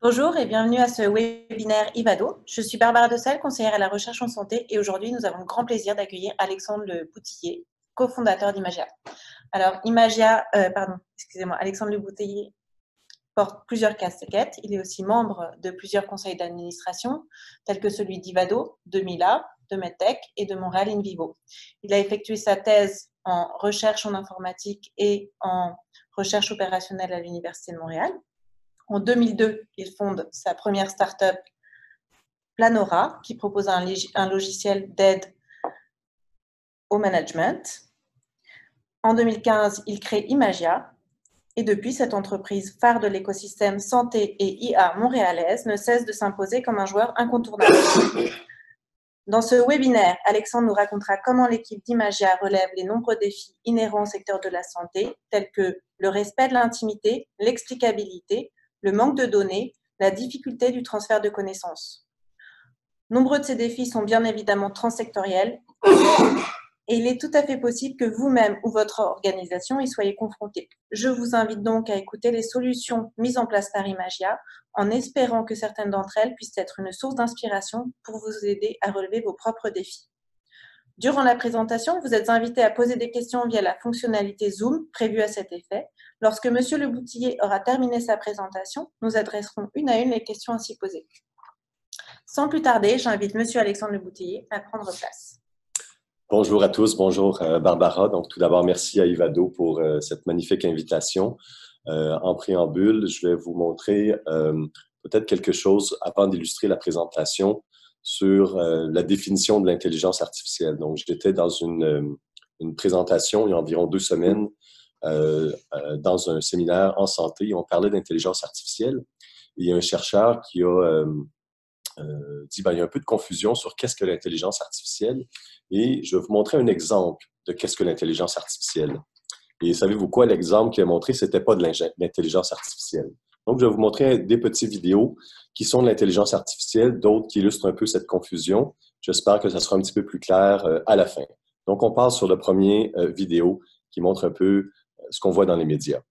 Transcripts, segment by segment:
Bonjour et bienvenue à ce webinaire Ivado. Je suis Barbara Dessal, conseillère à la recherche en santé et aujourd'hui nous avons le grand plaisir d'accueillir Alexandre Le Boutillier, cofondateur d'Imagia. Alors Alexandre Le Boutillier porte plusieurs casquettes. Il est aussi membre de plusieurs conseils d'administration tels que celui d'Ivado, de Mila, de Medtech et de Montréal InVivo. Il a effectué sa thèse en recherche en informatique et en recherche opérationnelle à l'Université de Montréal. En 2002, il fonde sa première start-up, Planora, qui propose un logiciel d'aide au management. En 2015, il crée Imagia. Et depuis, cette entreprise phare de l'écosystème santé et IA montréalaise ne cesse de s'imposer comme un joueur incontournable. Dans ce webinaire, Alexandre nous racontera comment l'équipe d'Imagia relève les nombreux défis inhérents au secteur de la santé, tels que le respect de l'intimité, l'explicabilité, le manque de données, la difficulté du transfert de connaissances. Nombreux de ces défis sont bien évidemment transsectoriels et il est tout à fait possible que vous-même ou votre organisation y soyez confrontés. Je vous invite donc à écouter les solutions mises en place par Imagia en espérant que certaines d'entre elles puissent être une source d'inspiration pour vous aider à relever vos propres défis. Durant la présentation, vous êtes invité à poser des questions via la fonctionnalité Zoom prévue à cet effet. Lorsque M. Le Boutillier aura terminé sa présentation, nous adresserons une à une les questions ainsi posées. Sans plus tarder, j'invite M. Alexandre Le Boutillier à prendre place. Bonjour à tous, bonjour Barbara. Donc tout d'abord, merci à Ivado pour cette magnifique invitation. En préambule, je vais vous montrer peut-être quelque chose avant d'illustrer la présentation sur la définition de l'intelligence artificielle. Donc j'étais dans une présentation il y a environ 2 semaines dans un séminaire en santé et on parlait d'intelligence artificielle. Et il y a un chercheur qui a dit il y a un peu de confusion sur qu'est-ce que l'intelligence artificielle et je vais vous montrer un exemple de qu'est-ce que l'intelligence artificielle. Et savez-vous quoi, l'exemple qu'il a montré, c'était pas de l'intelligence artificielle. Donc, je vais vous montrer des petites vidéos qui sont de l'intelligence artificielle, d'autres qui illustrent un peu cette confusion. J'espère que ça sera un petit peu plus clair à la fin. Donc, on passe sur le premier vidéo qui montre un peu ce qu'on voit dans les médias.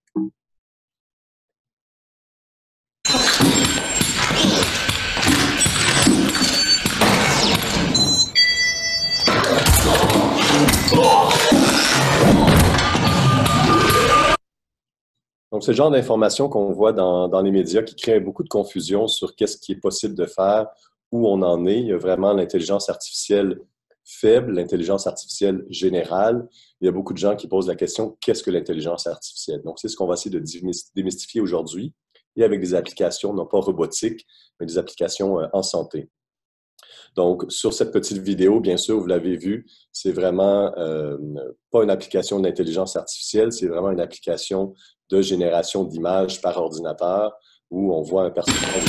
Donc, c'est le genre d'informations qu'on voit dans les médias qui crée beaucoup de confusion sur qu'est-ce qui est possible de faire, où on en est. Il y a vraiment l'intelligence artificielle faible, l'intelligence artificielle générale. Il y a beaucoup de gens qui posent la question, qu'est-ce que l'intelligence artificielle? Donc, c'est ce qu'on va essayer de démystifier aujourd'hui et avec des applications, non pas robotiques, mais des applications en santé. Donc, sur cette petite vidéo, bien sûr, vous l'avez vu, c'est vraiment pas une application d'intelligence artificielle, c'est vraiment une application de génération d'images par ordinateur où on voit un personnage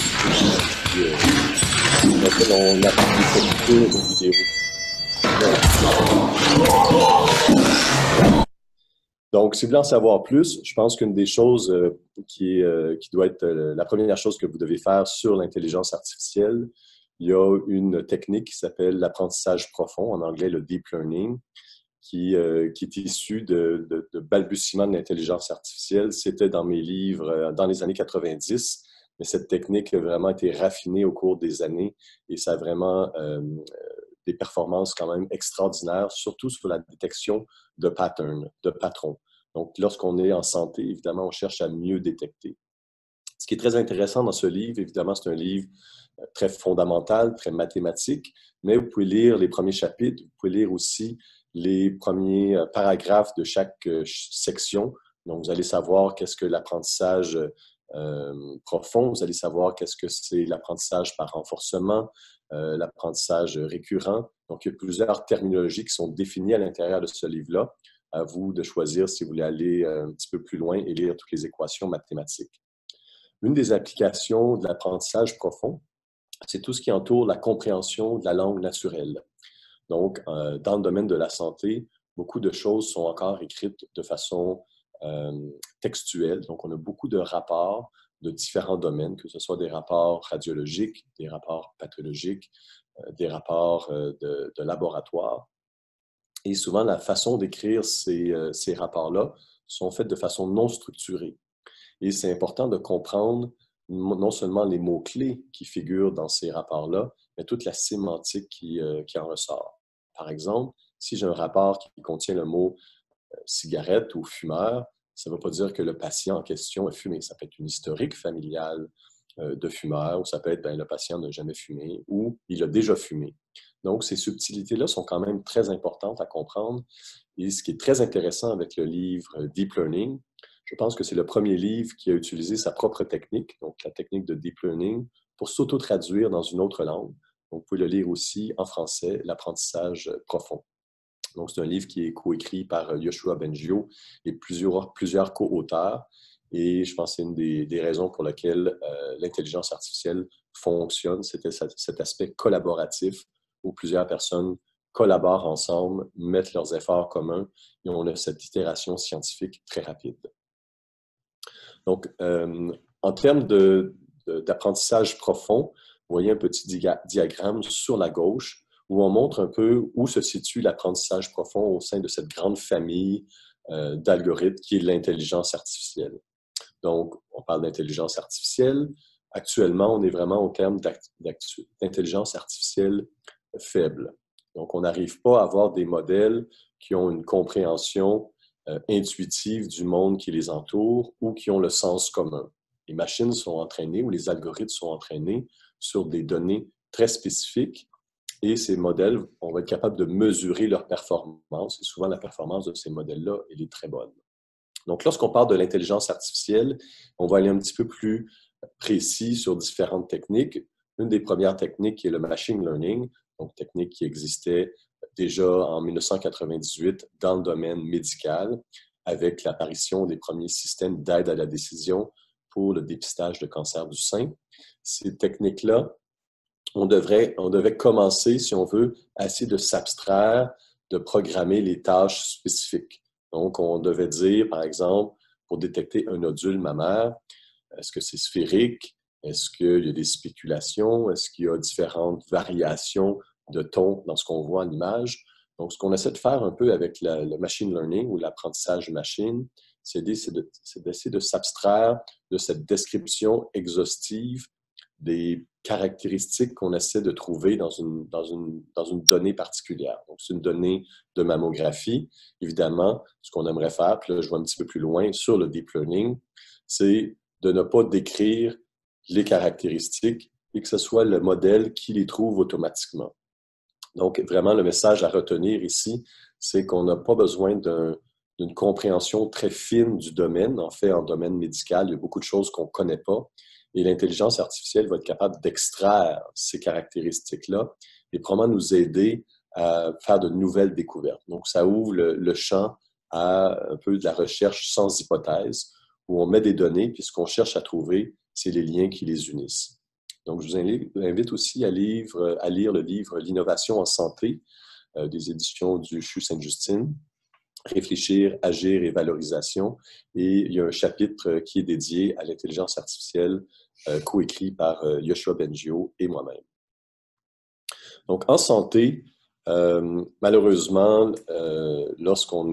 dans lequel on applique une vidéo. Donc, si vous voulez en savoir plus, je pense qu'une des choses qui doit être la première chose que vous devez faire sur l'intelligence artificielle, il y a une technique qui s'appelle l'apprentissage profond, en anglais le deep learning, qui est issue de balbutiements de l'intelligence artificielle. C'était dans mes livres dans les années 90, mais cette technique a vraiment été raffinée au cours des années et ça a vraiment des performances quand même extraordinaires, surtout sur la détection de patterns, de patrons. Donc, lorsqu'on est en santé, évidemment, on cherche à mieux détecter. Ce qui est très intéressant dans ce livre, évidemment, c'est un livre très fondamental, très mathématique, mais vous pouvez lire les premiers chapitres, vous pouvez lire aussi les premiers paragraphes de chaque section. Donc, vous allez savoir qu'est-ce que l'apprentissage profond, vous allez savoir qu'est-ce que c'est l'apprentissage par renforcement, l'apprentissage récurrent. Donc, il y a plusieurs terminologies qui sont définies à l'intérieur de ce livre-là. À vous de choisir si vous voulez aller un petit peu plus loin et lire toutes les équations mathématiques. Une des applications de l'apprentissage profond, c'est tout ce qui entoure la compréhension de la langue naturelle. Donc, dans le domaine de la santé, beaucoup de choses sont encore écrites de façon textuelle. Donc, on a beaucoup de rapports de différents domaines, que ce soit des rapports radiologiques, des rapports pathologiques, des rapports de laboratoire. Et souvent, la façon d'écrire ces rapports-là sont faits de façon non structurée. Et c'est important de comprendre non seulement les mots-clés qui figurent dans ces rapports-là, mais toute la sémantique qui en ressort. Par exemple, si j'ai un rapport qui contient le mot cigarette ou fumeur, ça ne veut pas dire que le patient en question a fumé. Ça peut être une historique familiale de fumeur, ou ça peut être le patient n'a jamais fumé ou il a déjà fumé. Donc, ces subtilités-là sont quand même très importantes à comprendre. Et ce qui est très intéressant avec le livre Deep Learning, je pense que c'est le premier livre qui a utilisé sa propre technique, donc la technique de Deep Learning, pour s'auto-traduire dans une autre langue. Donc, vous pouvez le lire aussi en français, L'apprentissage profond. Donc, c'est un livre qui est coécrit par Yoshua Bengio et plusieurs co-auteurs. Et je pense que c'est une des raisons pour lesquelles l'intelligence artificielle fonctionne. C'était cet aspect collaboratif où plusieurs personnes collaborent ensemble, mettent leurs efforts communs et on a cette itération scientifique très rapide. Donc, en termes d'apprentissage profond, vous voyez un petit diagramme sur la gauche où on montre un peu où se situe l'apprentissage profond au sein de cette grande famille d'algorithmes qui est l'intelligence artificielle. Donc, on parle d'intelligence artificielle. Actuellement, on est vraiment au terme d'intelligence artificielle faible. Donc, on n'arrive pas à avoir des modèles qui ont une compréhension intuitive du monde qui les entoure ou qui ont le sens commun. Les machines sont entraînées ou les algorithmes sont entraînés sur des données très spécifiques et ces modèles, on va être capable de mesurer leur performance et souvent la performance de ces modèles-là, elle est très bonne. Donc, lorsqu'on parle de l'intelligence artificielle, on va aller un petit peu plus précis sur différentes techniques. Une des premières techniques est le machine learning, donc technique qui existait déjà en 1998 dans le domaine médical avec l'apparition des premiers systèmes d'aide à la décision pour le dépistage de cancer du sein. Ces techniques-là, on devait commencer, si on veut, à essayer de s'abstraire, de programmer les tâches spécifiques. Donc, on devait dire, par exemple, pour détecter un nodule mammaire, est-ce que c'est sphérique? Est-ce qu'il y a des spéculations? Est-ce qu'il y a différentes variations de ton dans ce qu'on voit en image? Donc, ce qu'on essaie de faire un peu avec le machine learning ou l'apprentissage machine, c'est d'essayer de s'abstraire de cette description exhaustive des caractéristiques qu'on essaie de trouver dans une donnée particulière. Donc, c'est une donnée de mammographie. Évidemment, ce qu'on aimerait faire, puis là, je vais un petit peu plus loin sur le deep learning, c'est de ne pas décrire les caractéristiques et que ce soit le modèle qui les trouve automatiquement. Donc, vraiment, le message à retenir ici, c'est qu'on n'a pas besoin d'une compréhension très fine du domaine. En fait, en domaine médical, il y a beaucoup de choses qu'on ne connaît pas. Et l'intelligence artificielle va être capable d'extraire ces caractéristiques-là et probablement nous aider à faire de nouvelles découvertes. Donc, ça ouvre le champ à un peu de la recherche sans hypothèse, où on met des données, puis ce qu'on cherche à trouver, c'est les liens qui les unissent. Donc, je vous invite aussi à lire le livre L'innovation en santé des éditions du CHU Sainte-Justine. Réfléchir, agir et valorisation. Et il y a un chapitre qui est dédié à l'intelligence artificielle, coécrit par Yoshua Bengio et moi-même. Donc, en santé, malheureusement, lorsqu'on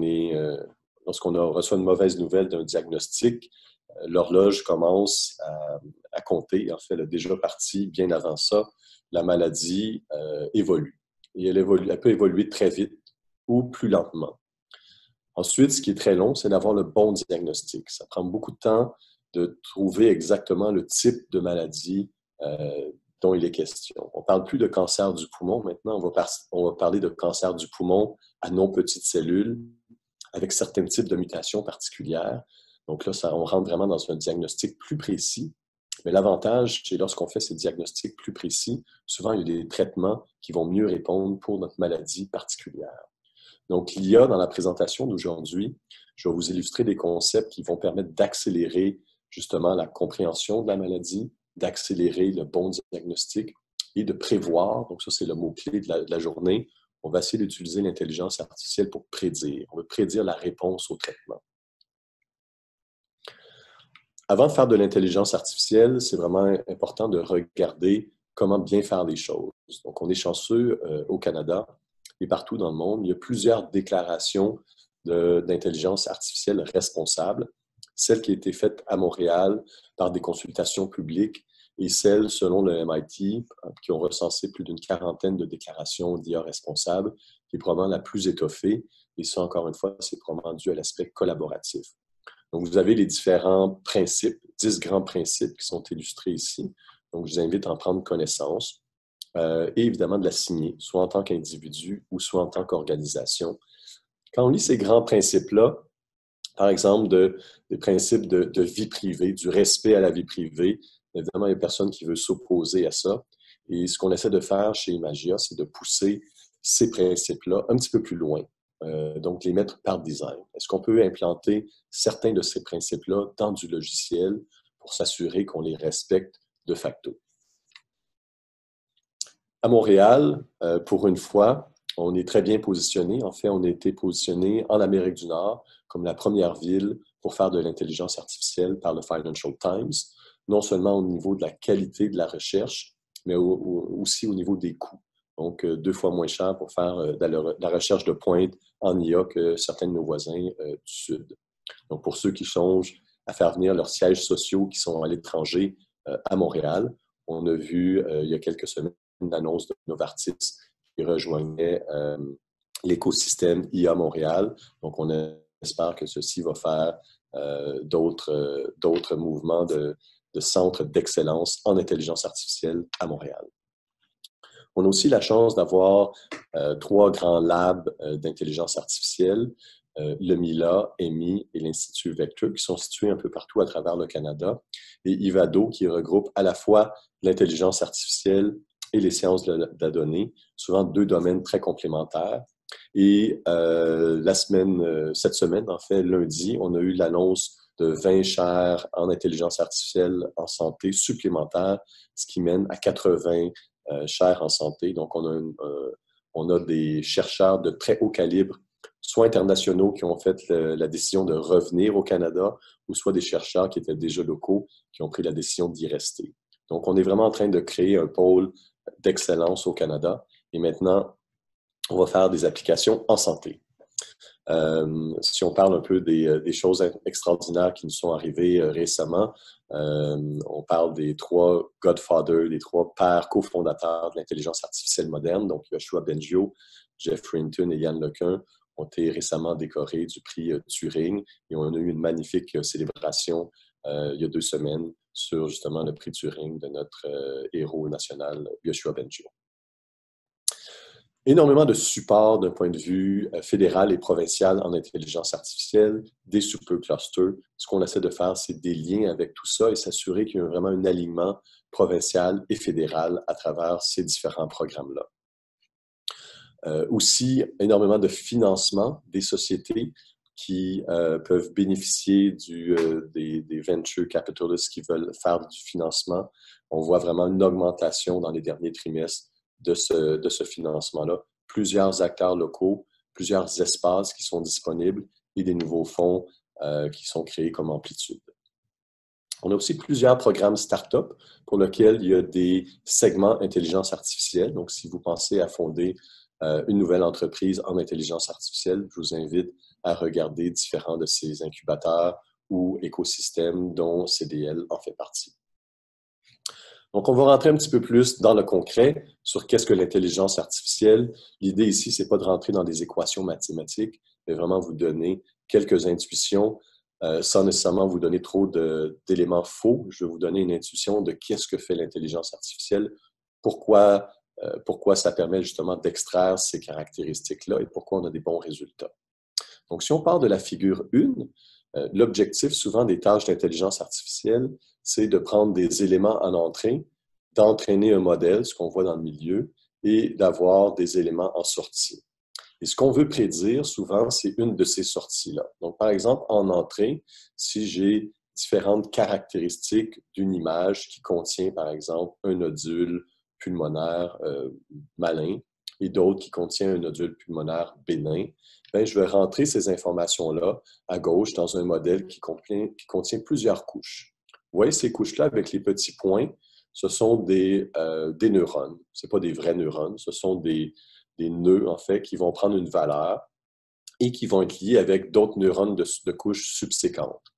reçoit une mauvaise nouvelle d'un diagnostic, l'horloge commence à compter. En fait, elle est déjà partie bien avant ça. La maladie évolue. Et elle peut évoluer très vite ou plus lentement. Ensuite, ce qui est très long, c'est d'avoir le bon diagnostic. Ça prend beaucoup de temps de trouver exactement le type de maladie dont il est question. On ne parle plus de cancer du poumon maintenant, on va parler de cancer du poumon à non petites cellules avec certains types de mutations particulières. Donc là, on rentre vraiment dans un diagnostic plus précis. Mais l'avantage, c'est lorsqu'on fait ces diagnostics plus précis, souvent il y a des traitements qui vont mieux répondre pour notre maladie particulière. Donc, l'IA, dans la présentation d'aujourd'hui, je vais vous illustrer des concepts qui vont permettre d'accélérer justement la compréhension de la maladie, d'accélérer le bon diagnostic et de prévoir. Donc, ça, c'est le mot-clé de la journée. On va essayer d'utiliser l'intelligence artificielle pour prédire. On veut prédire la réponse au traitement. Avant de faire de l'intelligence artificielle, c'est vraiment important de regarder comment bien faire les choses. Donc, on est chanceux au Canada et partout dans le monde. Il y a plusieurs déclarations d'intelligence artificielle responsable. celle qui a été faite à Montréal par des consultations publiques et celle, selon le MIT, qui ont recensé plus d'une quarantaine de déclarations d'IA responsables, qui est probablement la plus étoffée. Et ça, encore une fois, c'est probablement dû à l'aspect collaboratif. Donc, vous avez les différents principes, 10 grands principes qui sont illustrés ici. Donc, je vous invite à en prendre connaissance et évidemment de la signer, soit en tant qu'individu ou soit en tant qu'organisation. Quand on lit ces grands principes-là, par exemple, des principes de vie privée, du respect à la vie privée, évidemment, il n'y a personne qui veut s'opposer à ça. Et ce qu'on essaie de faire chez Imagia, c'est de pousser ces principes-là un petit peu plus loin. Donc, les mettre par design. Est-ce qu'on peut implanter certains de ces principes-là dans du logiciel pour s'assurer qu'on les respecte de facto? À Montréal, pour une fois, on est très bien positionné. En fait, on a été positionné en Amérique du Nord comme la première ville pour faire de l'intelligence artificielle par le Financial Times, non seulement au niveau de la qualité de la recherche, mais aussi au niveau des coûts. Donc, 2 fois moins cher pour faire de la recherche de pointe en IA que certains de nos voisins du Sud. Donc, pour ceux qui songent à faire venir leurs sièges sociaux qui sont à l'étranger à Montréal, on a vu il y a quelques semaines une annonce de Novartis qui rejoignait l'écosystème IA Montréal. Donc, on espère que ceci va faire d'autres mouvements de centres d'excellence en intelligence artificielle à Montréal. On a aussi la chance d'avoir 3 grands labs d'intelligence artificielle, le MILA, EMI et l'Institut Vector, qui sont situés un peu partout à travers le Canada, et IVADO, qui regroupe à la fois l'intelligence artificielle et les sciences de la donnée, souvent 2 domaines très complémentaires. Et cette semaine, en fait, lundi, on a eu l'annonce de 20 chaires en intelligence artificielle en santé supplémentaires, ce qui mène à 80 chaires en santé. Donc, on a des chercheurs de très haut calibre, soit internationaux qui ont fait la décision de revenir au Canada, ou soit des chercheurs qui étaient déjà locaux qui ont pris la décision d'y rester. Donc, on est vraiment en train de créer un pôle d'excellence au Canada. Et maintenant, on va faire des applications en santé. Si on parle un peu des choses extraordinaires qui nous sont arrivées récemment, on parle des 3 godfathers, des 3 pères cofondateurs de l'intelligence artificielle moderne, donc Yoshua Bengio, Jeff Hinton et Yann LeCun ont été récemment décorés du prix Turing et on a eu une magnifique célébration il y a 2 semaines sur justement le prix Turing de notre héros national, Yoshua Bengio. Énormément de support d'un point de vue fédéral et provincial en intelligence artificielle, des superclusters. Ce qu'on essaie de faire, c'est des liens avec tout ça et s'assurer qu'il y a vraiment un alignement provincial et fédéral à travers ces différents programmes-là. Aussi, énormément de financement des sociétés qui peuvent bénéficier des venture capitalists qui veulent faire du financement. On voit vraiment une augmentation dans les derniers trimestres de ce financement-là. Plusieurs acteurs locaux, plusieurs espaces qui sont disponibles et des nouveaux fonds qui sont créés comme Amplitude. On a aussi plusieurs programmes start-up pour lesquels il y a des segments intelligence artificielle. Donc, si vous pensez à fonder une nouvelle entreprise en intelligence artificielle, je vous invite à regarder différents de ces incubateurs ou écosystèmes dont CDL en fait partie. Donc, on va rentrer un petit peu plus dans le concret sur qu'est-ce que l'intelligence artificielle. L'idée ici, c'est pas de rentrer dans des équations mathématiques, mais vraiment vous donner quelques intuitions sans nécessairement vous donner trop d'éléments faux. Je vais vous donner une intuition de qu'est-ce que fait l'intelligence artificielle, pourquoi ça permet justement d'extraire ces caractéristiques-là et pourquoi on a des bons résultats. Donc, si on part de la figure 1, l'objectif souvent des tâches d'intelligence artificielle, c'est de prendre des éléments en entrée, d'entraîner un modèle, ce qu'on voit dans le milieu, et d'avoir des éléments en sortie. Et ce qu'on veut prédire souvent, c'est une de ces sorties-là. Donc, par exemple, en entrée, si j'ai différentes caractéristiques d'une image qui contient, par exemple, un nodule pulmonaire malin et d'autres qui contiennent un nodule pulmonaire bénin, bien, je vais rentrer ces informations-là à gauche dans un modèle qui contient plusieurs couches. Vous voyez ces couches-là avec les petits points, ce sont des neurones. Ce ne sont pas des vrais neurones, ce sont des nœuds, en fait, qui vont prendre une valeur et qui vont être liés avec d'autres neurones de couches subséquentes.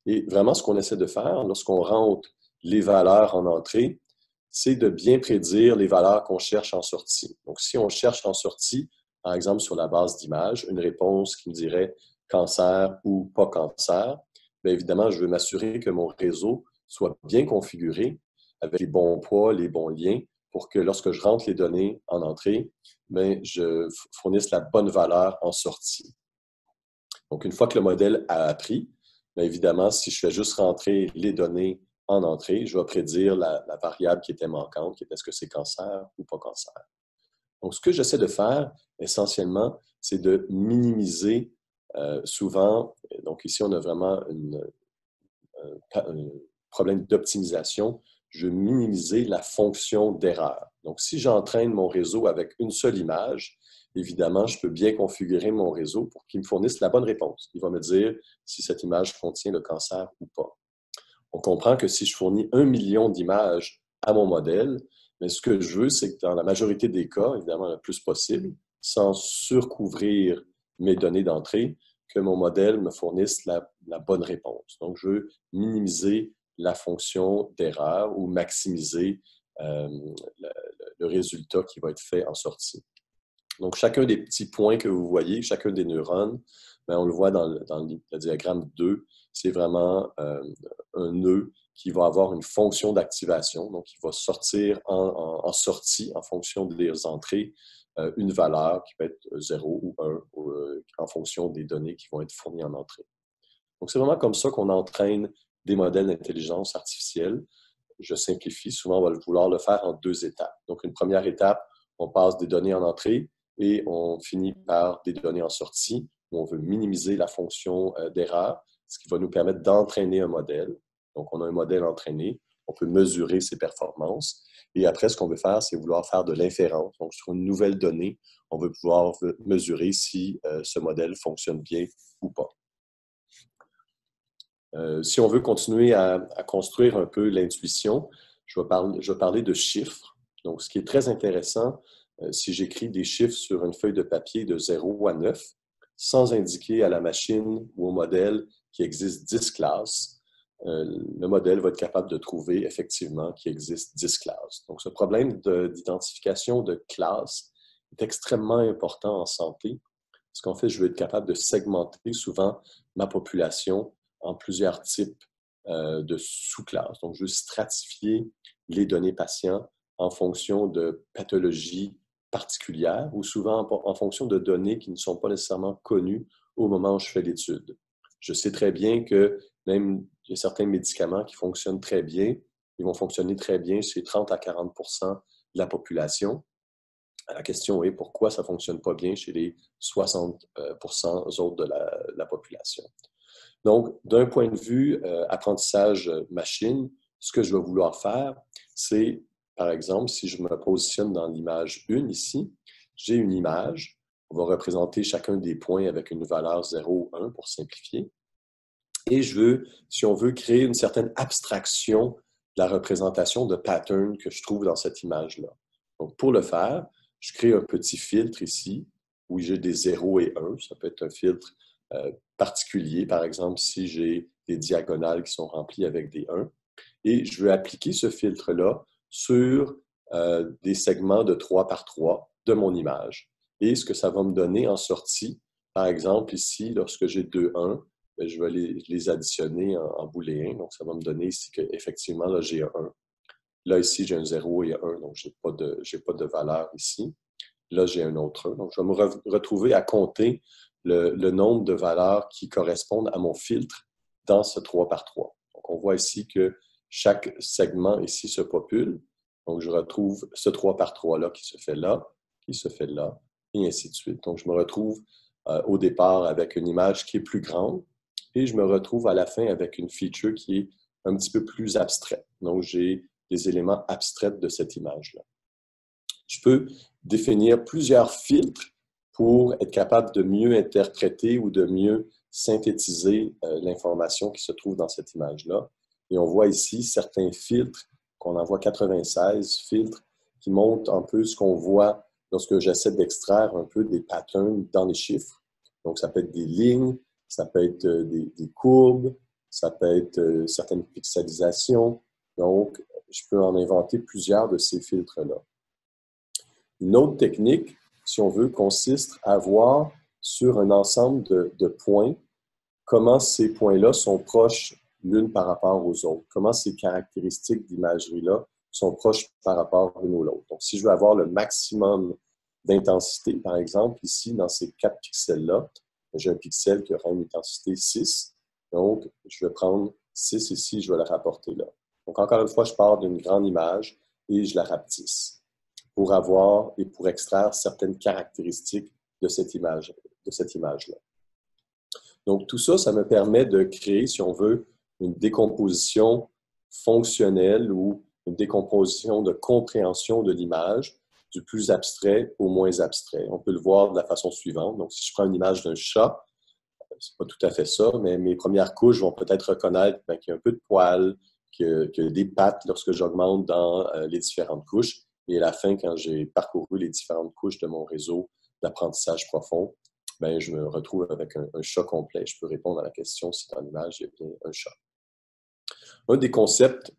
Et vraiment, ce qu'on essaie de faire lorsqu'on rentre les valeurs en entrée, c'est de bien prédire les valeurs qu'on cherche en sortie. Donc, si on cherche en sortie, par exemple, sur la base d'image, une réponse qui me dirait cancer ou pas cancer, bien évidemment, je veux m'assurer que mon réseau soit bien configuré avec les bons poids, les bons liens, pour que lorsque je rentre les données en entrée, bien, je fournisse la bonne valeur en sortie. Donc, une fois que le modèle a appris, bien évidemment, si je fais juste rentrer les données en entrée, je vais prédire la variable qui était manquante, qui est est-ce que c'est cancer ou pas cancer. Donc, ce que j'essaie de faire, essentiellement, c'est de minimiser souvent, donc ici, on a vraiment un problème d'optimisation, je veux minimiser la fonction d'erreur. Donc, si j'entraîne mon réseau avec une seule image, évidemment, je peux bien configurer mon réseau pour qu'il me fournisse la bonne réponse. Il va me dire si cette image contient le cancer ou pas. On comprend que si je fournis 1 million d'images à mon modèle, mais ce que je veux, c'est que dans la majorité des cas, évidemment le plus possible, sans surcouvrir mes données d'entrée, que mon modèle me fournisse la bonne réponse. Donc, je veux minimiser la fonction d'erreur ou maximiser le résultat qui va être fait en sortie. Donc, chacun des petits points que vous voyez, chacun des neurones, bien, on le voit dans le diagramme 2, c'est vraiment un nœud qui va avoir une fonction d'activation, donc il va sortir en sortie en fonction des entrées une valeur qui peut être 0 ou 1 en fonction des données qui vont être fournies en entrée. Donc, c'est vraiment comme ça qu'on entraîne des modèles d'intelligence artificielle. Je simplifie, souvent on va vouloir le faire en 2 étapes. Donc, une première étape, on passe des données en entrée et on finit par des données en sortie, où on veut minimiser la fonction d'erreur, ce qui va nous permettre d'entraîner un modèle. Donc, on a un modèle entraîné, on peut mesurer ses performances. Et après, ce qu'on veut faire, c'est vouloir faire de l'inférence. Donc, sur une nouvelle donnée, on veut pouvoir mesurer si ce modèle fonctionne bien ou pas. Si on veut continuer à construire un peu l'intuition, je vais parler de chiffres. Donc, ce qui est très intéressant, si j'écris des chiffres sur une feuille de papier de 0 à 9, sans indiquer à la machine ou au modèle qu'il existe 10 classes, le modèle va être capable de trouver effectivement qu'il existe 10 classes. Donc, ce problème d'identification de classes est extrêmement important en santé, parce qu'en fait, je veux être capable de segmenter souvent ma population en plusieurs types de sous-classes. Donc, je veux stratifier les données patients en fonction de pathologies particulières ou souvent en fonction de données qui ne sont pas nécessairement connues au moment où je fais l'étude. Je sais très bien que même il y a certains médicaments qui fonctionnent très bien, ils vont fonctionner très bien chez 30 à 40 % de la population. La question est pourquoi ça ne fonctionne pas bien chez les 60 % autres de la population. Donc, d'un point de vue apprentissage machine, ce que je vais vouloir faire, c'est, par exemple, si je me positionne dans l'image 1 ici, j'ai une image, on va représenter chacun des points avec une valeur 0 ou 1 pour simplifier. Et je veux, si on veut, créer une certaine abstraction de la représentation de pattern que je trouve dans cette image-là. Donc, pour le faire, je crée un petit filtre ici où j'ai des 0 et 1. Ça peut être un filtre particulier, par exemple, si j'ai des diagonales qui sont remplies avec des 1. Et je veux appliquer ce filtre-là sur des segments de 3 par 3 de mon image. Et ce que ça va me donner en sortie, par exemple, ici, lorsque j'ai 2, 1, bien, je vais les additionner en booléen. Donc, ça va me donner ici qu'effectivement, là, j'ai un 1. Là, ici, j'ai un 0 et un 1, donc je n'ai pas de valeur ici. Là, j'ai un autre 1. Donc, je vais me retrouver à compter le nombre de valeurs qui correspondent à mon filtre dans ce 3 par 3. Donc, on voit ici que chaque segment ici se popule. Donc, je retrouve ce 3 par 3-là qui se fait là, qui se fait là, et ainsi de suite. Donc, je me retrouve au départ avec une image qui est plus grande et je me retrouve à la fin avec une feature qui est un petit peu plus abstraite. Donc, j'ai des éléments abstraits de cette image-là. Je peux définir plusieurs filtres pour être capable de mieux interpréter ou de mieux synthétiser l'information qui se trouve dans cette image-là. Et on voit ici certains filtres, qu'on en voit 96 filtres, qui montrent un peu ce qu'on voit lorsque j'essaie d'extraire un peu des patterns dans les chiffres. Donc, ça peut être des lignes, ça peut être des courbes, ça peut être certaines pixelisations. Donc, je peux en inventer plusieurs de ces filtres-là. Une autre technique, si on veut, consiste à voir sur un ensemble de points comment ces points-là sont proches l'une par rapport aux autres, comment ces caractéristiques d'imagerie-là sont proches par rapport l'une aux autres. Donc, si je veux avoir le maximum d'intensité, par exemple, ici, dans ces 4 pixels-là, j'ai un pixel qui aura une intensité 6. Donc, je vais prendre 6 ici, je vais la rapporter là. Donc, encore une fois, je pars d'une grande image et je la rapetisse pour avoir et pour extraire certaines caractéristiques de cette image-là. Donc, tout ça, ça me permet de créer, si on veut, une décomposition fonctionnelle ou une décomposition de compréhension de l'image du plus abstrait au moins abstrait. On peut le voir de la façon suivante. Donc, si je prends une image d'un chat, c'est pas tout à fait ça, mais mes premières couches vont peut-être reconnaître qu'il y a un peu de poils, qu'il y a des pattes lorsque j'augmente dans les différentes couches. Et à la fin, quand j'ai parcouru les différentes couches de mon réseau d'apprentissage profond, bien, je me retrouve avec un chat complet. Je peux répondre à la question si dans l'image, il y a bien un chat. Un des concepts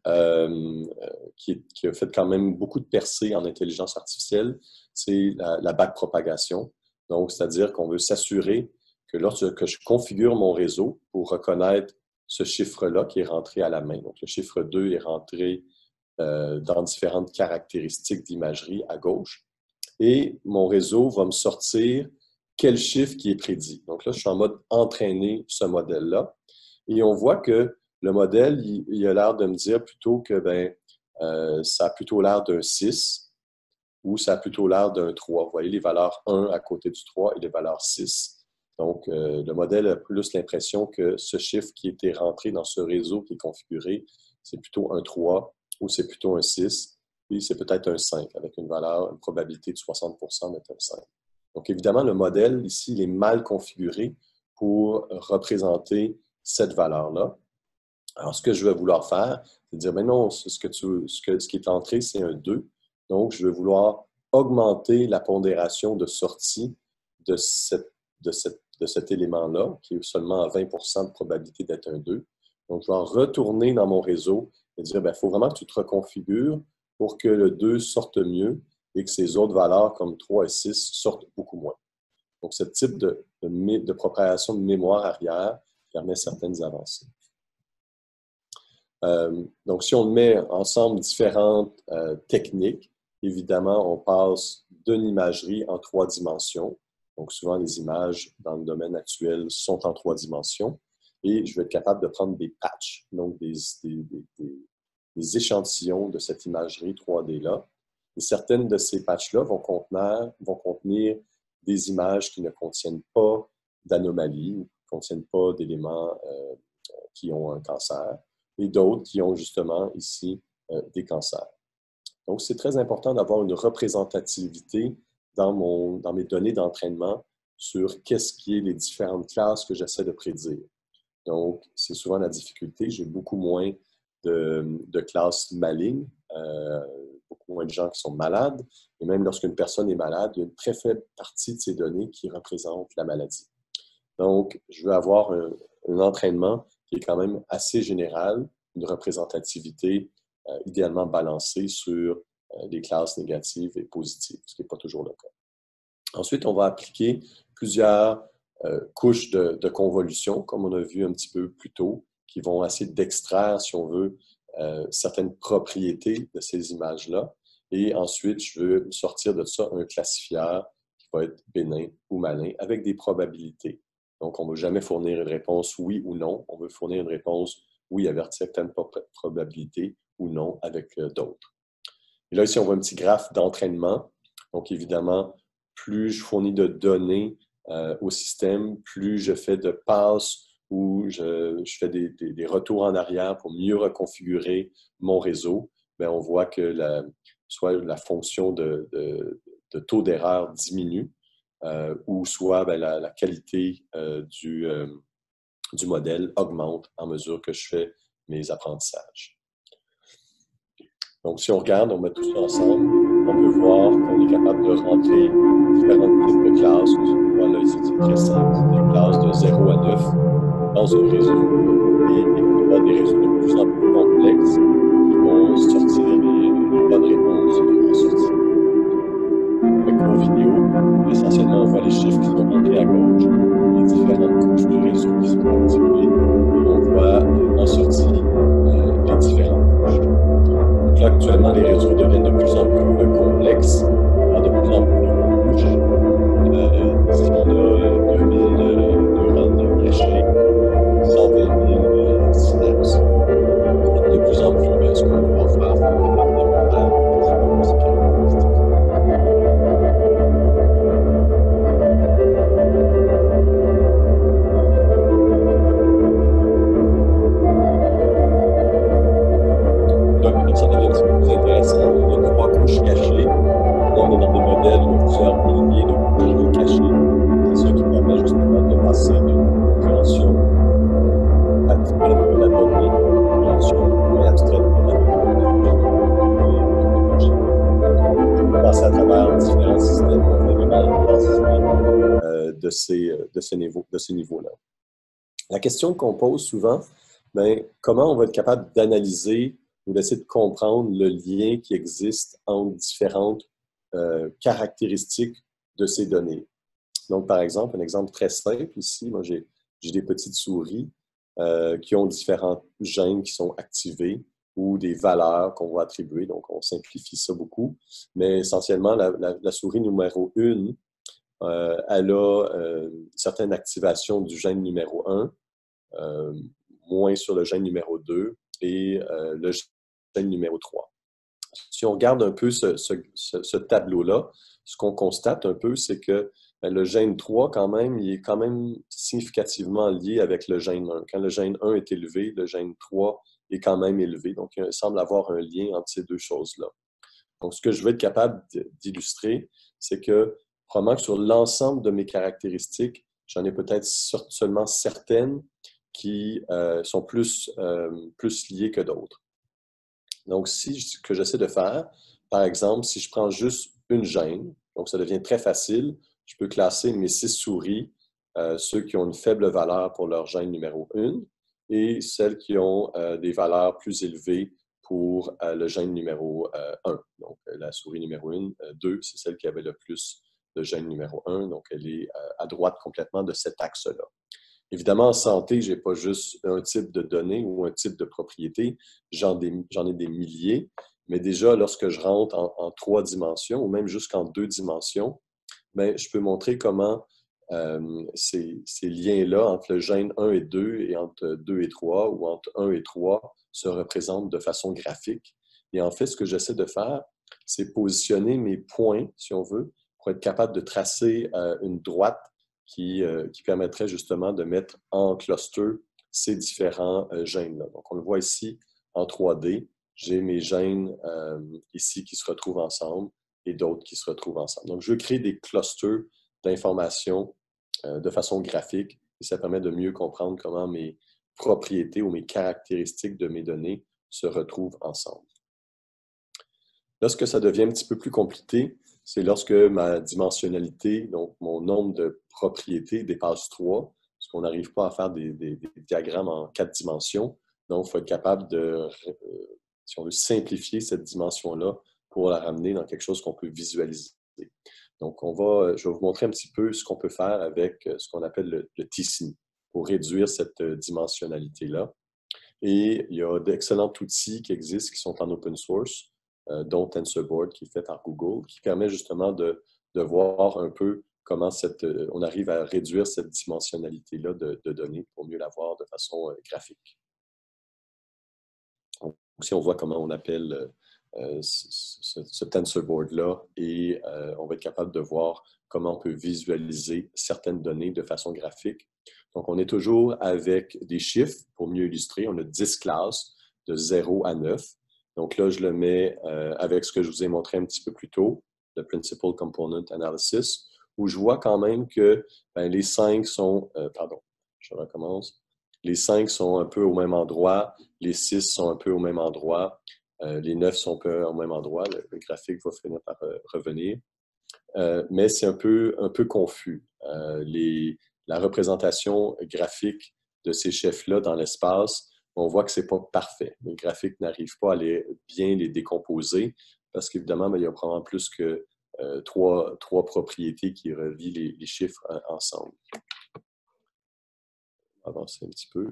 qui a fait quand même beaucoup de percées en intelligence artificielle, c'est la backpropagation. Donc, c'est-à-dire qu'on veut s'assurer que lorsque je configure mon réseau pour reconnaître ce chiffre-là qui est rentré à la main, donc le chiffre 2 est rentré dans différentes caractéristiques d'imagerie à gauche, et mon réseau va me sortir quel chiffre qui est prédit. Donc là, je suis en mode entraîner ce modèle-là, et on voit que le modèle, il a l'air de me dire plutôt que ça a plutôt l'air d'un 6 ou ça a plutôt l'air d'un 3. Vous voyez les valeurs 1 à côté du 3 et les valeurs 6. Donc, le modèle a plus l'impression que ce chiffre qui était rentré dans ce réseau qui est configuré, c'est plutôt un 3 ou c'est plutôt un 6, puis c'est peut-être un 5 avec une probabilité de 60% d'être un 5. Donc, évidemment, le modèle ici, il est mal configuré pour représenter cette valeur-là. Alors, ce que je vais vouloir faire, c'est dire, mais non, ce qui est entré, c'est un 2. Donc, je vais vouloir augmenter la pondération de sortie de cet élément-là, qui est seulement à 20% de probabilité d'être un 2. Donc, je vais retourner dans mon réseau et dire, il faut vraiment que tu te reconfigures pour que le 2 sorte mieux et que ces autres valeurs, comme 3 et 6, sortent beaucoup moins. Donc, ce type de propagation de mémoire arrière permet certaines avancées. Donc, si on met ensemble différentes techniques, évidemment, on passe d'une imagerie en 3 dimensions. Donc, souvent, les images dans le domaine actuel sont en 3 dimensions. Et je vais être capable de prendre des patchs, donc des échantillons de cette imagerie 3D-là. Et certaines de ces patchs-là vont contenir des images qui ne contiennent pas d'anomalies ou qui ne contiennent pas d'éléments qui ont un cancer, et d'autres qui ont justement ici des cancers. Donc, c'est très important d'avoir une représentativité dans mes données d'entraînement sur qu'est-ce qui est les différentes classes que j'essaie de prédire. Donc, c'est souvent la difficulté. J'ai beaucoup moins de classes malignes, beaucoup moins de gens qui sont malades. Et même lorsqu'une personne est malade, il y a une très faible partie de ces données qui représentent la maladie. Donc, je veux avoir un entraînement qui est quand même assez général, une représentativité idéalement balancée sur les classes négatives et positives, ce qui n'est pas toujours le cas. Ensuite, on va appliquer plusieurs couches de convolution, comme on a vu un petit peu plus tôt, qui vont essayer d'extraire, si on veut, certaines propriétés de ces images-là. Et ensuite, je veux sortir de ça un classifieur qui va être bénin ou malin avec des probabilités. Donc, on ne va jamais fournir une réponse oui ou non. On veut fournir une réponse oui avec certaines probabilités ou non avec d'autres. Et là, ici, on voit un petit graphe d'entraînement. Donc, évidemment, plus je fournis de données au système, plus je fais de passes ou je fais des retours en arrière pour mieux reconfigurer mon réseau, bien, on voit que soit la fonction de taux d'erreur diminue, ou soit bien, la qualité du modèle augmente en mesure que je fais mes apprentissages. Donc, si on regarde, on met tout ça ensemble, on peut voir qu'on est capable de rentrer différents types de classes Voilà, ici, c'est très simple. C'est des classes de 0 à 9 dans un réseau. Et il va y avoir des réseaux de plus en plus complexes qui vont sortir les bonnes réponses en sortie. Le cours vidéo, essentiellement, on voit les chiffres qui sont montrés à gauche, les différentes couches du réseau qui sont activées, et on voit en sortie les différentes couches. Donc là, actuellement, les réseaux deviennent de plus en plus complexes, alors de plus en plus de couches. Ici, on a 2000 neurones cachés, 120 000 synapses. Donc, de plus en plus, ce qu'on va pouvoir faire, c'est être capable de faire ces caractéristiques. Là, ça devient un petit peu plus intéressant. On a 3 couches cachées. Là, on est dans des modèles où il y a plusieurs milliers de couches cachées. C'est ça qui permet justement de passer d'une compréhension abstraite de la donnée, une compréhension moins abstraite de la donnée. On peut passer à travers différents systèmes. On fait vraiment l'enhancement de ces niveaux-là. La question qu'on pose souvent, bien, comment on va être capable d'analyser ou d'essayer de comprendre le lien qui existe entre différentes caractéristiques de ces données. Donc, par exemple, un exemple très simple ici, moi j'ai des petites souris qui ont différents gènes qui sont activés ou des valeurs qu'on va attribuer. Donc, on simplifie ça beaucoup. Mais essentiellement, la souris numéro 1, elle a une certaine activation du gène numéro 1, moins sur le gène numéro 2 et le gène numéro 3. Si on regarde un peu ce tableau-là, ce qu'on constate un peu, c'est que le gène 3, quand même, il est quand même significativement lié avec le gène 1. Quand le gène 1 est élevé, le gène 3 est quand même élevé. Donc, il semble avoir un lien entre ces deux choses-là. Donc, ce que je vais être capable d'illustrer, c'est que probablement que sur l'ensemble de mes caractéristiques, j'en ai peut-être seulement certaines qui sont plus liées que d'autres. Donc, ce que j'essaie de faire, par exemple, si je prends juste une gène, donc ça devient très facile, je peux classer mes 6 souris, ceux qui ont une faible valeur pour leur gène numéro 1 et celles qui ont des valeurs plus élevées pour le gène numéro 1. Donc, la souris numéro 1, 2, c'est celle qui avait le plus de gène numéro 1, donc elle est à droite complètement de cet axe-là. Évidemment, en santé, je n'ai pas juste un type de données ou un type de propriété, j'en ai des milliers, mais déjà, lorsque je rentre en 3 dimensions ou même jusqu'en 2 dimensions, bien, je peux montrer comment ces liens-là entre le gène 1 et 2 et entre 2 et 3 ou entre 1 et 3 se représentent de façon graphique. Et en fait, ce que j'essaie de faire, c'est positionner mes points, si on veut, pour être capable de tracer une droite qui permettrait justement de mettre en cluster ces différents gènes-là. Donc, on le voit ici en 3D. J'ai mes gènes ici qui se retrouvent ensemble et d'autres qui se retrouvent ensemble. Donc, je veux créer des clusters d'informations de façon graphique et ça permet de mieux comprendre comment mes propriétés ou mes caractéristiques de mes données se retrouvent ensemble. Lorsque ça devient un petit peu plus compliqué, c'est lorsque ma dimensionnalité, donc mon nombre de propriétés dépasse 3, parce qu'on n'arrive pas à faire des diagrammes en 4 dimensions. Donc, il faut être capable de, si on veut, simplifier cette dimension-là pour la ramener dans quelque chose qu'on peut visualiser. Donc, je vais vous montrer un petit peu ce qu'on peut faire avec ce qu'on appelle le t-SNE pour réduire cette dimensionnalité-là. Et il y a d'excellents outils qui existent, qui sont en open source, dont TensorBoard, qui est fait par Google, qui permet justement de voir un peu comment on arrive à réduire cette dimensionnalité-là de données pour mieux la voir de façon graphique. Donc, ici, on voit comment on appelle ce TensorBoard-là et on va être capable de voir comment on peut visualiser certaines données de façon graphique. Donc, on est toujours avec des chiffres pour mieux illustrer. On a 10 classes de 0 à 9. Donc là, je le mets avec ce que je vous ai montré un petit peu plus tôt, le Principal Component Analysis, où je vois quand même que les 5 sont, je recommence, les 5 sont un peu au même endroit, les 6 sont un peu au même endroit, les 9 sont un peu au même endroit, le graphique va finir par revenir. mais c'est un peu confus. La représentation graphique de ces chefs-là dans l'espace, on voit que ce n'est pas parfait. Les graphiques n'arrivent pas à bien les décomposer parce qu'évidemment, il y a probablement plus que trois propriétés qui relient les chiffres ensemble. On va avancer un petit peu.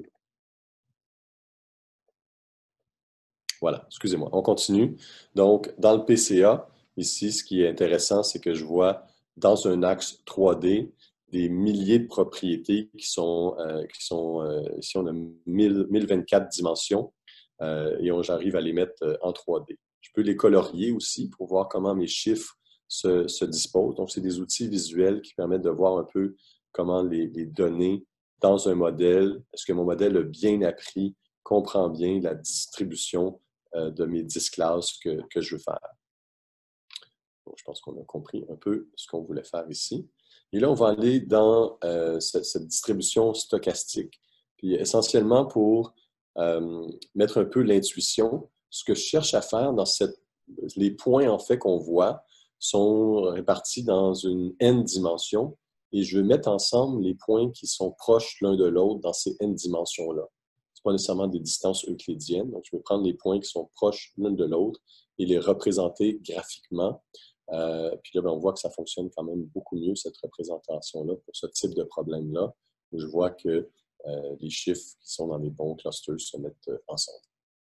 Voilà, excusez-moi, on continue. Donc, dans le PCA, ici, ce qui est intéressant, c'est que je vois dans un axe 3D des milliers de propriétés qui sont ici, on a 1024 dimensions et j'arrive à les mettre en 3D. Je peux les colorier aussi pour voir comment mes chiffres se disposent. Donc, c'est des outils visuels qui permettent de voir un peu comment les données dans un modèle, est-ce que mon modèle a bien appris, comprend bien la distribution de mes 10 classes que je veux faire. Donc, je pense qu'on a compris un peu ce qu'on voulait faire ici. Et là, on va aller dans cette distribution stochastique. Puis essentiellement pour mettre un peu l'intuition, ce que je cherche à faire dans les points en fait qu'on voit sont répartis dans une n dimensions et je veux mettre ensemble les points qui sont proches l'un de l'autre dans ces n dimensions-là. Ce pas nécessairement des distances euclidiennes. Donc, je vais prendre les points qui sont proches l'un de l'autre et les représenter graphiquement. Puis là, on voit que ça fonctionne quand même beaucoup mieux, cette représentation-là, pour ce type de problème-là, où je vois que les chiffres qui sont dans les bons clusters se mettent ensemble.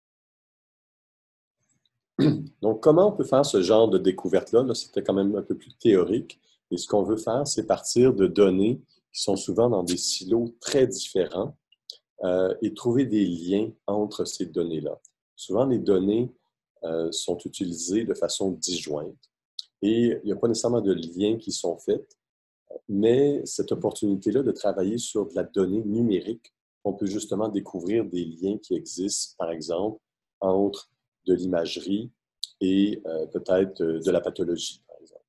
Donc, comment on peut faire ce genre de découverte-là? Là, c'était quand même un peu plus théorique. Et ce qu'on veut faire, c'est partir de données qui sont souvent dans des silos très différents et trouver des liens entre ces données-là. Souvent, les données sont utilisées de façon disjointe et il n'y a pas nécessairement de liens qui sont faits, mais cette opportunité-là de travailler sur de la donnée numérique, on peut justement découvrir des liens qui existent, par exemple, entre de l'imagerie et peut-être de la pathologie, par exemple.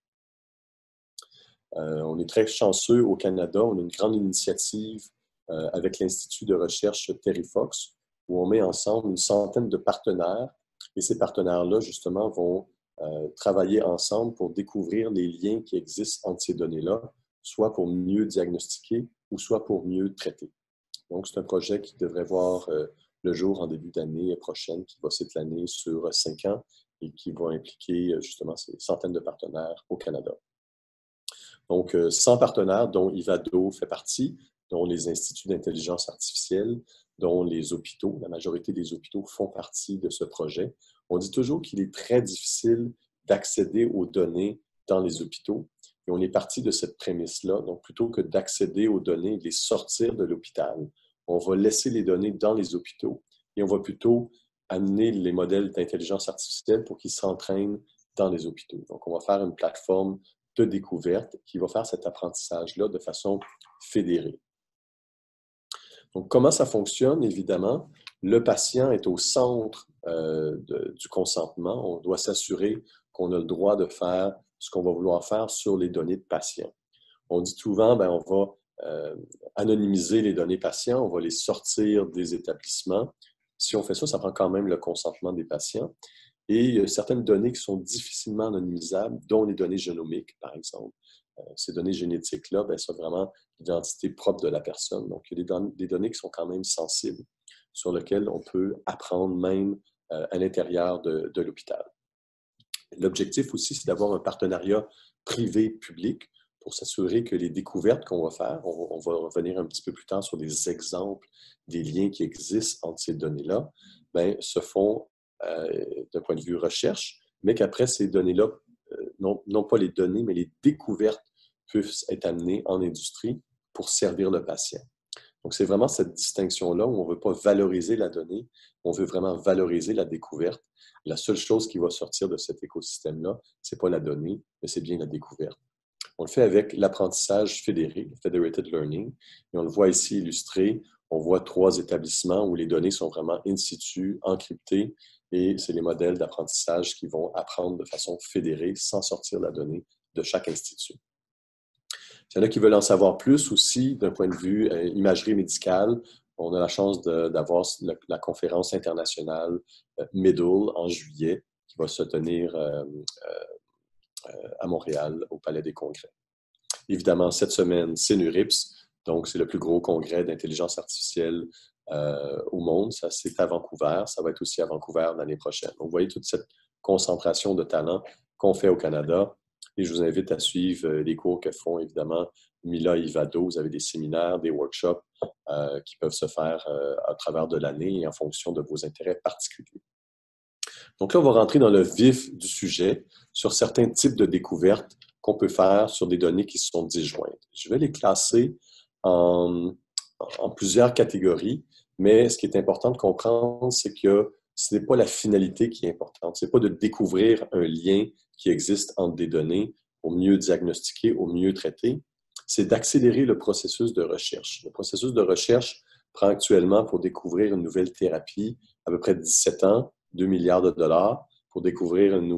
On est très chanceux au Canada, on a une grande initiative avec l'Institut de recherche Terry Fox, où on met ensemble une centaine de partenaires, et ces partenaires-là, justement, vont travailler ensemble pour découvrir les liens qui existent entre ces données-là, soit pour mieux diagnostiquer ou soit pour mieux traiter. Donc, c'est un projet qui devrait voir le jour en début d'année prochaine, qui va s'étaler sur 5 ans et qui va impliquer justement ces centaines de partenaires au Canada. Donc, 100 partenaires dont Ivado fait partie, dont les instituts d'intelligence artificielle, dont les hôpitaux. La majorité des hôpitaux font partie de ce projet. On dit toujours qu'il est très difficile d'accéder aux données dans les hôpitaux. Et on est parti de cette prémisse-là. Donc, plutôt que d'accéder aux données et de les sortir de l'hôpital, on va laisser les données dans les hôpitaux et on va plutôt amener les modèles d'intelligence artificielle pour qu'ils s'entraînent dans les hôpitaux. Donc, on va faire une plateforme de découverte qui va faire cet apprentissage-là de façon fédérée. Donc, comment ça fonctionne? Évidemment, le patient est au centre du consentement. On doit s'assurer qu'on a le droit de faire ce qu'on va vouloir faire sur les données de patients. On dit souvent, on va anonymiser les données patients, on va les sortir des établissements. Si on fait ça, ça prend quand même le consentement des patients. Et il y a certaines données qui sont difficilement anonymisables, dont les données génomiques, par exemple. Ces données génétiques-là sont vraiment l'identité propre de la personne. Donc, il y a des données qui sont quand même sensibles, sur lesquelles on peut apprendre même à l'intérieur de l'hôpital. L'objectif aussi, c'est d'avoir un partenariat privé-public pour s'assurer que les découvertes qu'on va faire, on va revenir un petit peu plus tard sur des exemples, des liens qui existent entre ces données-là, se font d'un point de vue recherche, mais qu'après, ces données-là, non pas les données, mais les découvertes peuvent être amenées en industrie pour servir le patient. Donc, c'est vraiment cette distinction-là où on ne veut pas valoriser la donnée, on veut vraiment valoriser la découverte. La seule chose qui va sortir de cet écosystème-là, ce n'est pas la donnée, mais c'est bien la découverte. On le fait avec l'apprentissage fédéré, le Federated Learning, et on le voit ici illustré. On voit 3 établissements où les données sont vraiment in situ, encryptées, et c'est les modèles d'apprentissage qui vont apprendre de façon fédérée sans sortir la donnée de chaque institut. S'il y en a qui veulent en savoir plus aussi d'un point de vue imagerie médicale, on a la chance d'avoir la conférence internationale Middle en juillet qui va se tenir à Montréal, au Palais des Congrès. Évidemment, cette semaine, c'est NeurIPS, donc c'est le plus gros congrès d'intelligence artificielle au monde. Ça, c'est à Vancouver. Ça va être aussi à Vancouver l'année prochaine. Donc, vous voyez toute cette concentration de talents qu'on fait au Canada. Et je vous invite à suivre les cours que font, évidemment, Mila et Ivado. Vous avez des séminaires, des workshops qui peuvent se faire à travers de l'année et en fonction de vos intérêts particuliers. Donc là, on va rentrer dans le vif du sujet sur certains types de découvertes qu'on peut faire sur des données qui sont disjointes. Je vais les classer en plusieurs catégories, mais ce qui est important de comprendre, c'est que ce n'est pas la finalité qui est importante. Ce n'est pas de découvrir un lien qui existe entre des données pour mieux diagnostiquer, au mieux traiter. C'est d'accélérer le processus de recherche. Le processus de recherche prend actuellement pour découvrir une nouvelle thérapie à peu près 17 ans, 2 milliards de dollars. Pour découvrir un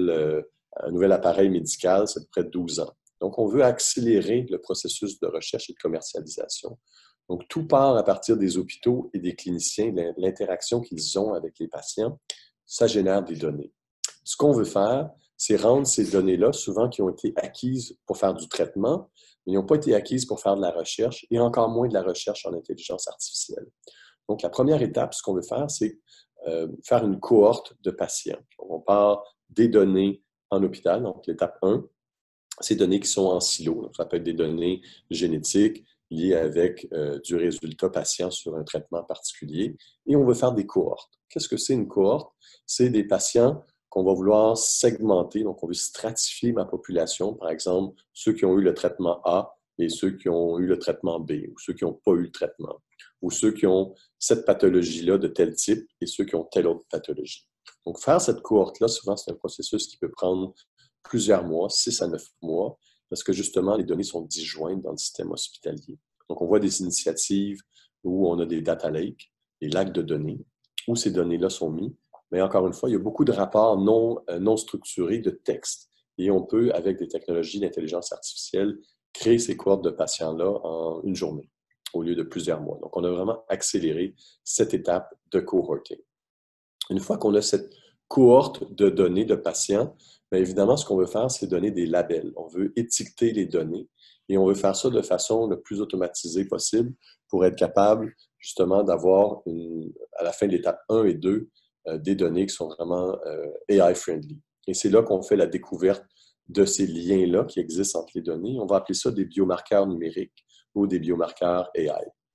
nouvel appareil médical, c'est à peu près 12 ans. Donc, on veut accélérer le processus de recherche et de commercialisation. Donc, tout part à partir des hôpitaux et des cliniciens, l'interaction qu'ils ont avec les patients, ça génère des données. Ce qu'on veut faire, c'est rendre ces données-là, souvent qui ont été acquises pour faire du traitement, mais qui n'ont pas été acquises pour faire de la recherche, et encore moins de la recherche en intelligence artificielle. Donc, la première étape, ce qu'on veut faire, c'est faire une cohorte de patients. On part des données en hôpital, donc l'étape 1, ces données qui sont en silo. Donc, ça peut être des données génétiques liées avec du résultat patient sur un traitement particulier. Et on veut faire des cohortes. Qu'est-ce que c'est une cohorte? C'est des patients qu'on va vouloir segmenter. Donc, on veut stratifier ma population. Par exemple, ceux qui ont eu le traitement A et ceux qui ont eu le traitement B, ou ceux qui n'ont pas eu le traitement, ou ceux qui ont cette pathologie-là de tel type et ceux qui ont telle autre pathologie. Donc, faire cette cohorte-là, souvent, c'est un processus qui peut prendre plusieurs mois, 6 à 9 mois, parce que justement, les données sont disjointes dans le système hospitalier. Donc, on voit des initiatives où on a des data lakes, des lacs de données, où ces données-là sont mises. Mais encore une fois, il y a beaucoup de rapports non structurés de texte. Et on peut, avec des technologies d'intelligence artificielle, créer ces cohortes de patients-là en une journée, au lieu de plusieurs mois. Donc, on a vraiment accéléré cette étape de cohorting. Une fois qu'on a cette cohorte de données de patients, bien évidemment, ce qu'on veut faire, c'est donner des labels. On veut étiqueter les données et on veut faire ça de façon le plus automatisée possible pour être capable justement d'avoir, à la fin de l'étape 1 et 2, des données qui sont vraiment AI-friendly. Et c'est là qu'on fait la découverte de ces liens-là qui existent entre les données. On va appeler ça des biomarqueurs numériques ou des biomarqueurs AI.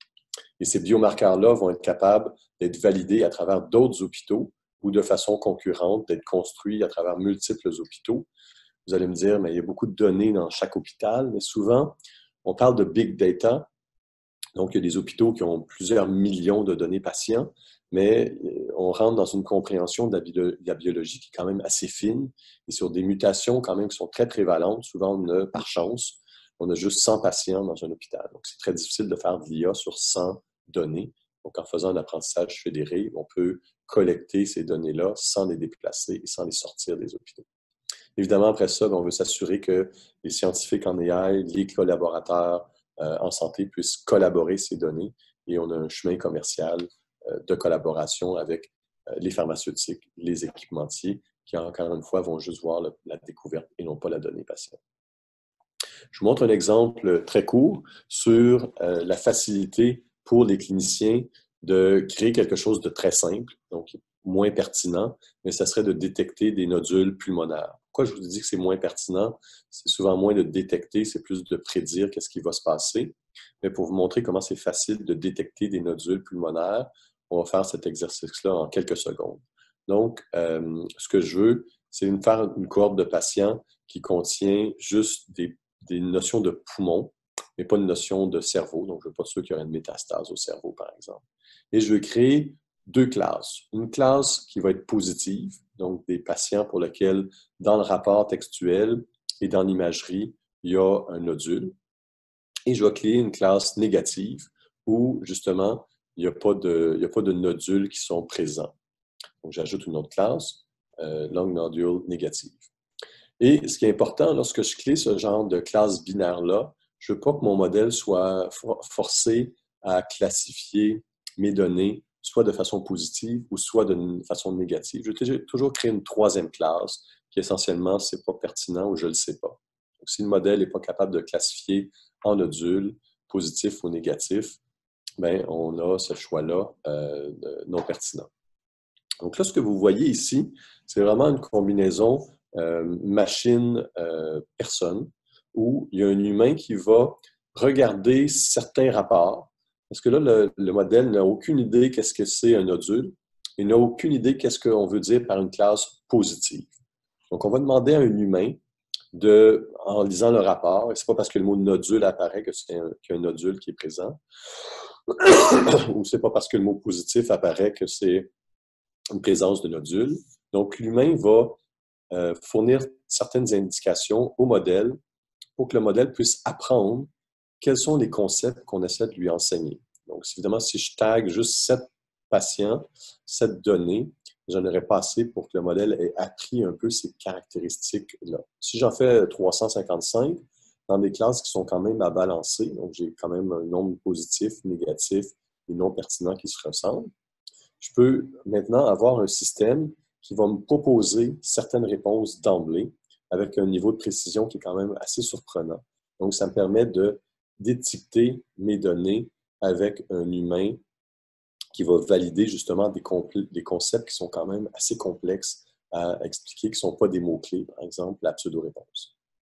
Et ces biomarqueurs-là vont être capables d'être validés à travers d'autres hôpitaux ou de façon concurrente, d'être construits à travers multiples hôpitaux. Vous allez me dire, mais il y a beaucoup de données dans chaque hôpital, mais souvent, on parle de big data. Donc, il y a des hôpitaux qui ont plusieurs millions de données patients, mais on rentre dans une compréhension de la biologie qui est quand même assez fine et sur des mutations quand même qui sont très prévalentes. Souvent, on a, par chance, on a juste 100 patients dans un hôpital. Donc, c'est très difficile de faire de l'IA sur 100 données. Donc, en faisant un apprentissage fédéré, on peut collecter ces données-là sans les déplacer et sans les sortir des hôpitaux. Évidemment, après ça, on veut s'assurer que les scientifiques en AI, les collaborateurs en santé puissent collaborer ces données et on a un chemin commercial de collaboration avec les pharmaceutiques, les équipementiers qui, encore une fois, vont juste voir la découverte et non pas la donnée patient. Je vous montre un exemple très court sur la facilité pour les cliniciens de créer quelque chose de très simple, donc moins pertinent, mais ça serait de détecter des nodules pulmonaires. Pourquoi je vous dis que c'est moins pertinent? C'est souvent moins de détecter, c'est plus de prédire qu'est-ce qui va se passer. Mais pour vous montrer comment c'est facile de détecter des nodules pulmonaires, on va faire cet exercice-là en quelques secondes. Donc, ce que je veux, c'est faire une cohorte de patients qui contient juste des notions de poumon, mais pas une notion de cerveau. Donc, je ne veux pas ceux qui auraient une métastase au cerveau, par exemple. Et je veux créer 2 classes. Une classe qui va être positive, donc des patients pour lesquels, dans le rapport textuel et dans l'imagerie, il y a un nodule. Et je vais créer une classe négative où, justement, il n'y a pas de nodules qui sont présents. Donc, j'ajoute une autre classe, long nodule négative. Et ce qui est important, lorsque je crée ce genre de classe binaire-là, je ne veux pas que mon modèle soit forcé à classifier mes données soit de façon positive ou soit d'une façon négative. Je vais toujours créer une 3e classe qu'essentiellement, ce n'est pas pertinent ou je ne le sais pas. Donc, si le modèle n'est pas capable de classifier en nodules, positifs ou négatifs, bien, on a ce choix-là non pertinent. Donc là, ce que vous voyez ici, c'est vraiment une combinaison machine-personne, où il y a un humain qui va regarder certains rapports, parce que là, le modèle n'a aucune idée qu'est-ce que c'est un nodule, il n'a aucune idée qu'est-ce qu'on veut dire par une classe positive. Donc, on va demander à un humain, en lisant le rapport, et ce n'est pas parce que le mot nodule apparaît qu'il y a un nodule qui est présent, ou ce n'est pas parce que le mot positif apparaît que c'est une présence de nodules. Donc, l'humain va fournir certaines indications au modèle pour que le modèle puisse apprendre quels sont les concepts qu'on essaie de lui enseigner. Donc, évidemment, si je tag juste 7 patients, 7 données, j'en aurais pas assez pour que le modèle ait appris un peu ces caractéristiques-là. Si j'en fais 355, dans des classes qui sont quand même à balancer, donc j'ai quand même un nombre positif, négatif et non pertinent qui se ressemblent, je peux maintenant avoir un système qui va me proposer certaines réponses d'emblée avec un niveau de précision qui est quand même assez surprenant. Donc, ça me permet d'étiqueter mes données avec un humain qui va valider justement des concepts qui sont quand même assez complexes à expliquer, qui ne sont pas des mots-clés, par exemple la pseudo-réponse.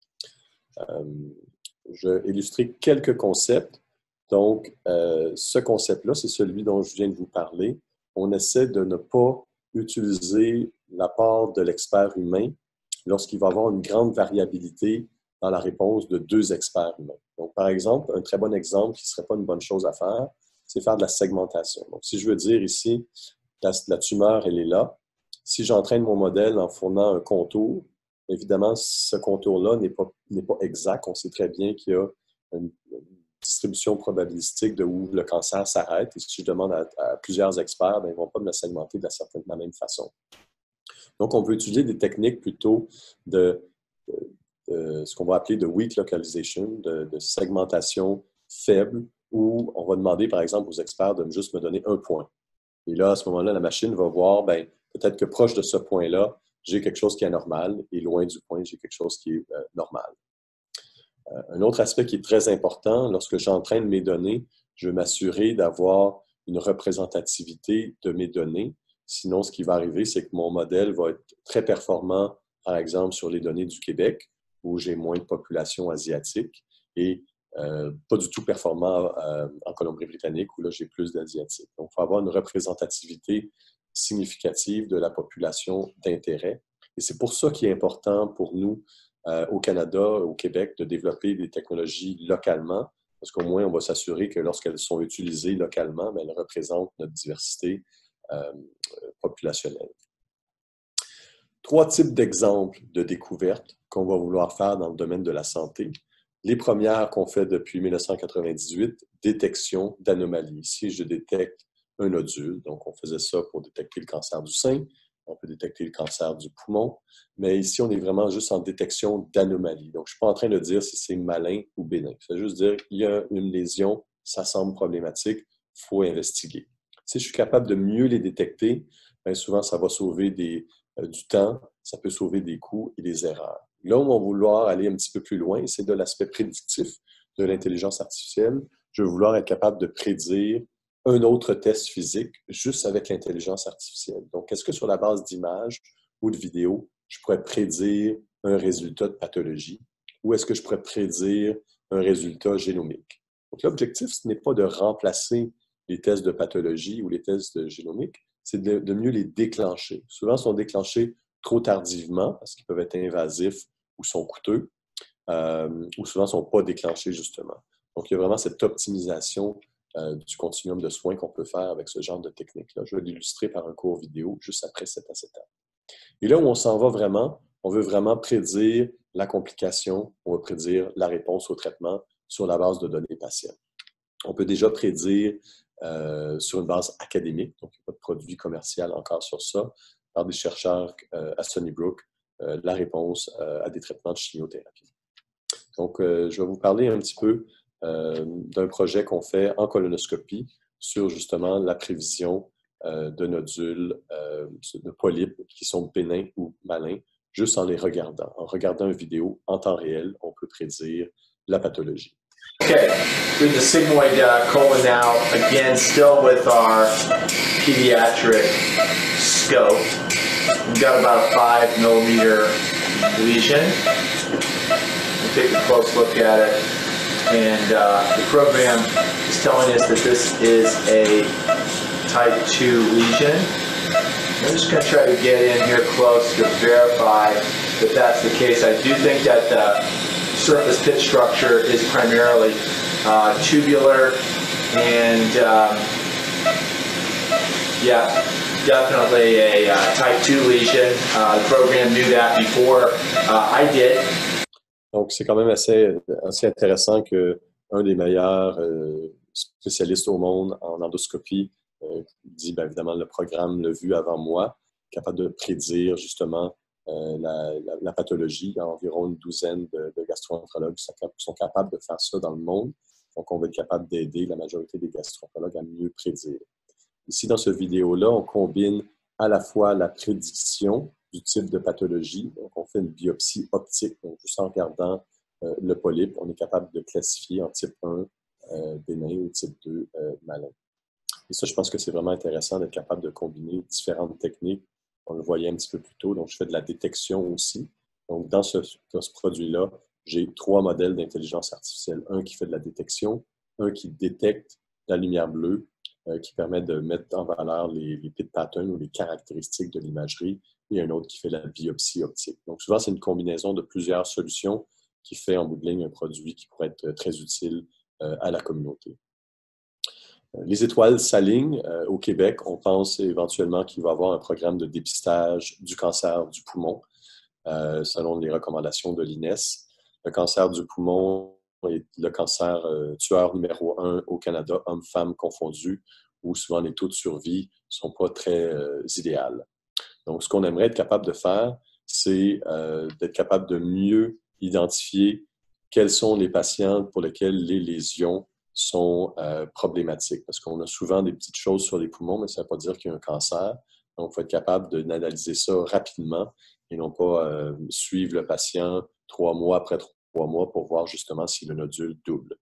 Je vais illustrer quelques concepts. Donc, ce concept-là, c'est celui dont je viens de vous parler. On essaie de ne pas utiliser l'apport de l'expert humain lorsqu'il va y avoir une grande variabilité dans la réponse de 2 experts humains. Donc, par exemple, un très bon exemple qui ne serait pas une bonne chose à faire, c'est faire de la segmentation. Donc, si je veux dire ici, la tumeur, elle est là. Si j'entraîne mon modèle en fournant un contour, évidemment, ce contour-là n'est pas exact. On sait très bien qu'il y a une distribution probabilistique de où le cancer s'arrête. Et si je demande à plusieurs experts, bien, ils ne vont pas me le segmenter de la même façon. Donc, on peut utiliser des techniques plutôt de ce qu'on va appeler de weak localization, de segmentation faible, où on va demander, par exemple, aux experts de juste me donner un point. Et là, à ce moment-là, la machine va voir, bien, peut-être que proche de ce point-là, j'ai quelque chose qui est anormal, et loin du point, j'ai quelque chose qui est normal. Un autre aspect qui est très important, lorsque j'entraîne mes données, je veux m'assurer d'avoir une représentativité de mes données. Sinon, ce qui va arriver, c'est que mon modèle va être très performant, par exemple, sur les données du Québec, où j'ai moins de population asiatique, et pas du tout performant en Colombie-Britannique, où là, j'ai plus d'Asiatiques. Donc, il faut avoir une représentativité significative de la population d'intérêt. Et c'est pour ça qu'il est important pour nous, au Canada, au Québec, de développer des technologies localement, parce qu'au moins, on va s'assurer que lorsqu'elles sont utilisées localement, bien, elles représentent notre diversité populationnelle. 3 types d'exemples de découvertes qu'on va vouloir faire dans le domaine de la santé. Les premières qu'on fait depuis 1998, détection d'anomalies. Ici, je détecte un nodule, donc on faisait ça pour détecter le cancer du sein, on peut détecter le cancer du poumon, mais ici, on est vraiment juste en détection d'anomalies. Donc, je ne suis pas en train de dire si c'est malin ou bénin. C'est juste dire qu'il y a une lésion, ça semble problématique, il faut investiguer. Si je suis capable de mieux les détecter, bien souvent, ça va sauver du temps, ça peut sauver des coûts et des erreurs. Là où on va vouloir aller un petit peu plus loin, c'est de l'aspect prédictif de l'intelligence artificielle. Je vais vouloir être capable de prédire un autre test physique juste avec l'intelligence artificielle. Donc, est-ce que sur la base d'images ou de vidéos, je pourrais prédire un résultat de pathologie ou est-ce que je pourrais prédire un résultat génomique? Donc, l'objectif, ce n'est pas de remplacer les tests de pathologie ou les tests de génomique, c'est de mieux les déclencher. Souvent, ils sont déclenchés trop tardivement parce qu'ils peuvent être invasifs ou sont coûteux, ou souvent ne sont pas déclenchés justement. Donc, il y a vraiment cette optimisation du continuum de soins qu'on peut faire avec ce genre de technique-là. Je vais l'illustrer par un court vidéo juste après cette étape. Et là où on s'en va vraiment, on veut vraiment prédire la complication, on va prédire la réponse au traitement sur la base de données patients. On peut déjà prédire sur une base académique, donc il n'y a pas de produit commercial encore sur ça, par des chercheurs à Sunnybrook, la réponse à des traitements de chimiothérapie. Donc, je vais vous parler un petit peu d'un projet qu'on fait en colonoscopie sur justement la prévision de nodules, de polypes qui sont bénins ou malins juste en les regardant. En regardant une vidéo en temps réel, on peut prédire la pathologie. Okay, doing the sigmoid colon now, again, still with our pediatric scope. We've got about a 5 millimeter lesion. We'll take a close look at it. And the program is telling us that this is a type 2 lesion. I'm just going to try to get in here close to verify that that's the case. I do think that the surface pit structure is primarily tubular, and yeah, definitely a type 2 lesion. The program knew that before I did. Donc, c'est quand même assez intéressant qu'un des meilleurs spécialistes au monde en endoscopie dit, bien évidemment, le programme l'a vu avant moi, capable de prédire justement la pathologie. Il y a environ une douzaine de gastro-entérologues qui sont capables de faire ça dans le monde. Donc, on va être capable d'aider la majorité des gastro-entérologues à mieux prédire. Ici, dans cette vidéo-là, on combine à la fois la prédiction du type de pathologie. Donc, on fait une biopsie optique. Donc, juste en regardant le polype, on est capable de classifier en type 1 bénin ou type 2 malin. Et ça, je pense que c'est vraiment intéressant d'être capable de combiner différentes techniques. On le voyait un petit peu plus tôt. Donc, je fais de la détection aussi. Donc, dans ce produit-là, j'ai 3 modèles d'intelligence artificielle. Un qui fait de la détection, un qui détecte la lumière bleue, qui permet de mettre en valeur les pit patterns ou les caractéristiques de l'imagerie, et un autre qui fait la biopsie optique. Donc, souvent, c'est une combinaison de plusieurs solutions qui fait en bout de ligne un produit qui pourrait être très utile à la communauté. Les étoiles s'alignent. Au Québec, on pense éventuellement qu'il va y avoir un programme de dépistage du cancer du poumon, selon les recommandations de l'INES. Le cancer du poumon est le cancer tueur numéro 1 au Canada, hommes-femmes confondus, où souvent les taux de survie ne sont pas très idéaux. Donc, ce qu'on aimerait être capable de faire, c'est d'être capable de mieux identifier quels sont les patients pour lesquels les lésions sont problématiques. Parce qu'on a souvent des petites choses sur les poumons, mais ça ne veut pas dire qu'il y a un cancer. Donc, il faut être capable d'analyser ça rapidement et non pas suivre le patient 3 mois après 3 mois pour voir justement si le nodule double.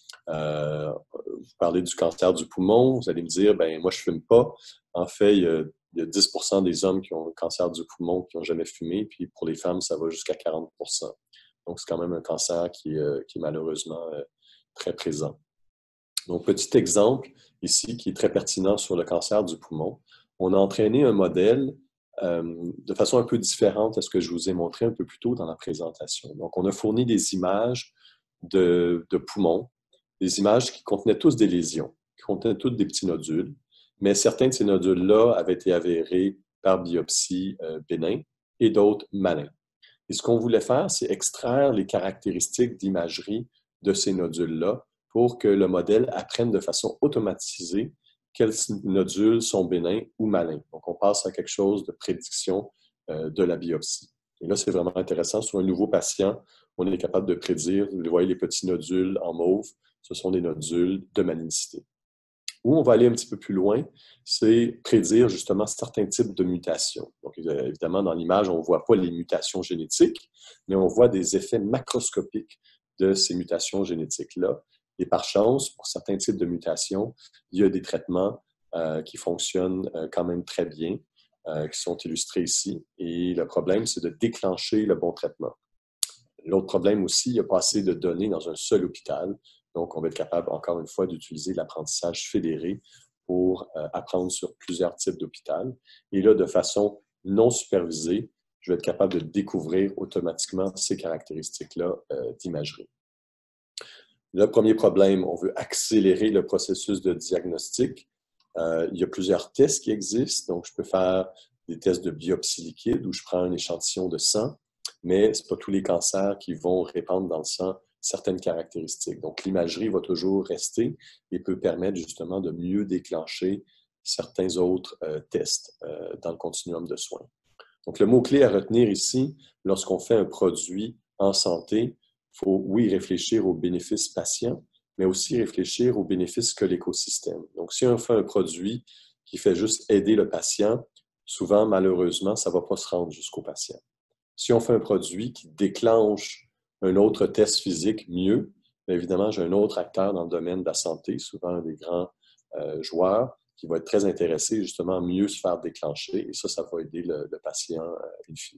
Vous parlez du cancer du poumon, vous allez me dire, ben moi je ne fume pas. En fait, il y a 10% des hommes qui ont le cancer du poumon qui n'ont jamais fumé, puis pour les femmes, ça va jusqu'à 40%. Donc, c'est quand même un cancer qui est malheureusement très présent. Donc, petit exemple ici qui est très pertinent sur le cancer du poumon. On a entraîné un modèle de façon un peu différente à ce que je vous ai montré un peu plus tôt dans la présentation. Donc, on a fourni des images de poumons, des images qui contenaient tous des lésions, qui contenaient tous des petits nodules, mais certains de ces nodules-là avaient été avérés par biopsie bénin et d'autres malins. Et ce qu'on voulait faire, c'est extraire les caractéristiques d'imagerie de ces nodules-là pour que le modèle apprenne de façon automatisée quels nodules sont bénins ou malins. Donc, on passe à quelque chose de prédiction de la biopsie. Et là, c'est vraiment intéressant. Sur un nouveau patient, on est capable de prédire, vous voyez les petits nodules en mauve, ce sont des nodules de malignité. Où on va aller un petit peu plus loin, c'est prédire justement certains types de mutations. Donc, évidemment, dans l'image, on ne voit pas les mutations génétiques, mais on voit des effets macroscopiques de ces mutations génétiques-là. Et par chance, pour certains types de mutations, il y a des traitements qui fonctionnent quand même très bien, qui sont illustrés ici. Et le problème, c'est de déclencher le bon traitement. L'autre problème aussi, il n'y a pas assez de données dans un seul hôpital. Donc, on va être capable, encore une fois, d'utiliser l'apprentissage fédéré pour apprendre sur plusieurs types d'hôpitaux. Et là, de façon non supervisée, je vais être capable de découvrir automatiquement ces caractéristiques-là d'imagerie. Le premier problème, on veut accélérer le processus de diagnostic. Il y a plusieurs tests qui existent. Donc, je peux faire des tests de biopsie liquide où je prends un échantillon de sang, mais ce n'est pas tous les cancers qui vont répandre dans le sang certaines caractéristiques. Donc, l'imagerie va toujours rester et peut permettre justement de mieux déclencher certains autres tests dans le continuum de soins. Donc, le mot-clé à retenir ici, lorsqu'on fait un produit en santé, il faut, oui, réfléchir aux bénéfices patients, mais aussi réfléchir aux bénéfices que l'écosystème. Donc, si on fait un produit qui fait juste aider le patient, souvent, malheureusement, ça ne va pas se rendre jusqu'au patient. Si on fait un produit qui déclenche un autre test physique mieux, bien évidemment, j'ai un autre acteur dans le domaine de la santé, souvent un des grands joueurs, qui va être très intéressé justement à mieux se faire déclencher. Et ça va aider le patient in fine.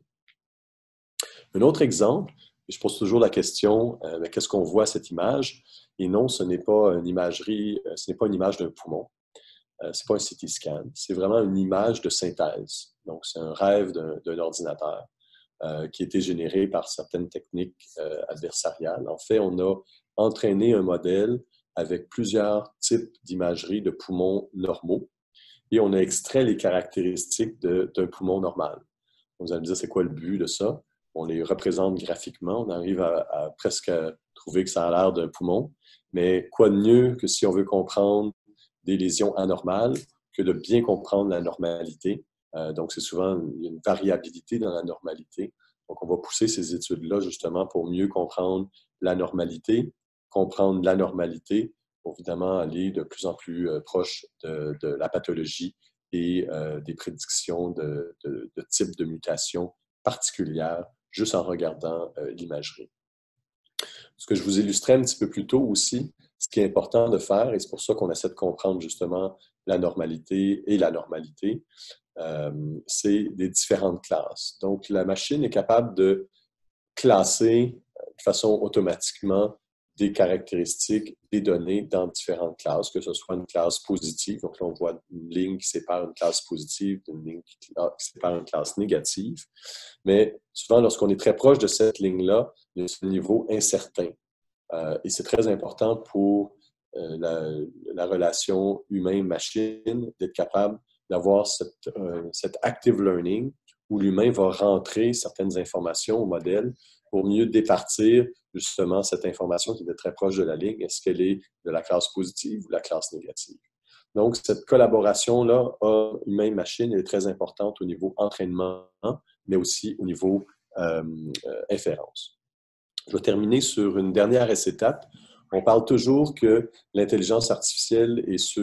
Un autre exemple, et je pose toujours la question, qu'est-ce qu'on voit à cette image? Et non, ce n'est pas une imagerie, ce n'est pas une image d'un poumon. Ce n'est pas un CT scan. C'est vraiment une image de synthèse. Donc, c'est un rêve d'un ordinateur qui a été généré par certaines techniques adversariales. En fait, on a entraîné un modèle avec plusieurs types d'imagerie de poumons normaux et on a extrait les caractéristiques d'un poumon normal. Vous allez me dire, c'est quoi le but de ça? On les représente graphiquement, on arrive à presque trouver que ça a l'air d'un poumon, mais quoi de mieux que si on veut comprendre des lésions anormales que de bien comprendre la normalité. Donc, c'est souvent une variabilité dans la normalité. Donc, on va pousser ces études-là justement pour mieux comprendre la normalité, comprendre l'anormalité, pour évidemment aller de plus en plus proche de la pathologie et des prédictions de types de mutations particulières juste en regardant l'imagerie. Ce que je vous illustrais un petit peu plus tôt aussi, ce qui est important de faire, et c'est pour ça qu'on essaie de comprendre justement la normalité et l'anormalité, c'est des différentes classes. Donc, la machine est capable de classer de façon automatiquement des caractéristiques, des données dans différentes classes, que ce soit une classe positive, donc là on voit une ligne qui sépare une classe positive d'une ligne qui sépare une classe négative, mais souvent lorsqu'on est très proche de cette ligne-là, il y a ce niveau incertain. Et c'est très important pour la relation humain-machine d'être capable d'avoir cet active learning où l'humain va rentrer certaines informations au modèle pour mieux départir justement cette information qui est très proche de la ligne. Est-ce qu'elle est de la classe positive ou de la classe négative? Donc, cette collaboration-là, humain-machine, est très importante au niveau entraînement, mais aussi au niveau inférence. Je vais terminer sur une dernière étape. On parle toujours que l'intelligence artificielle est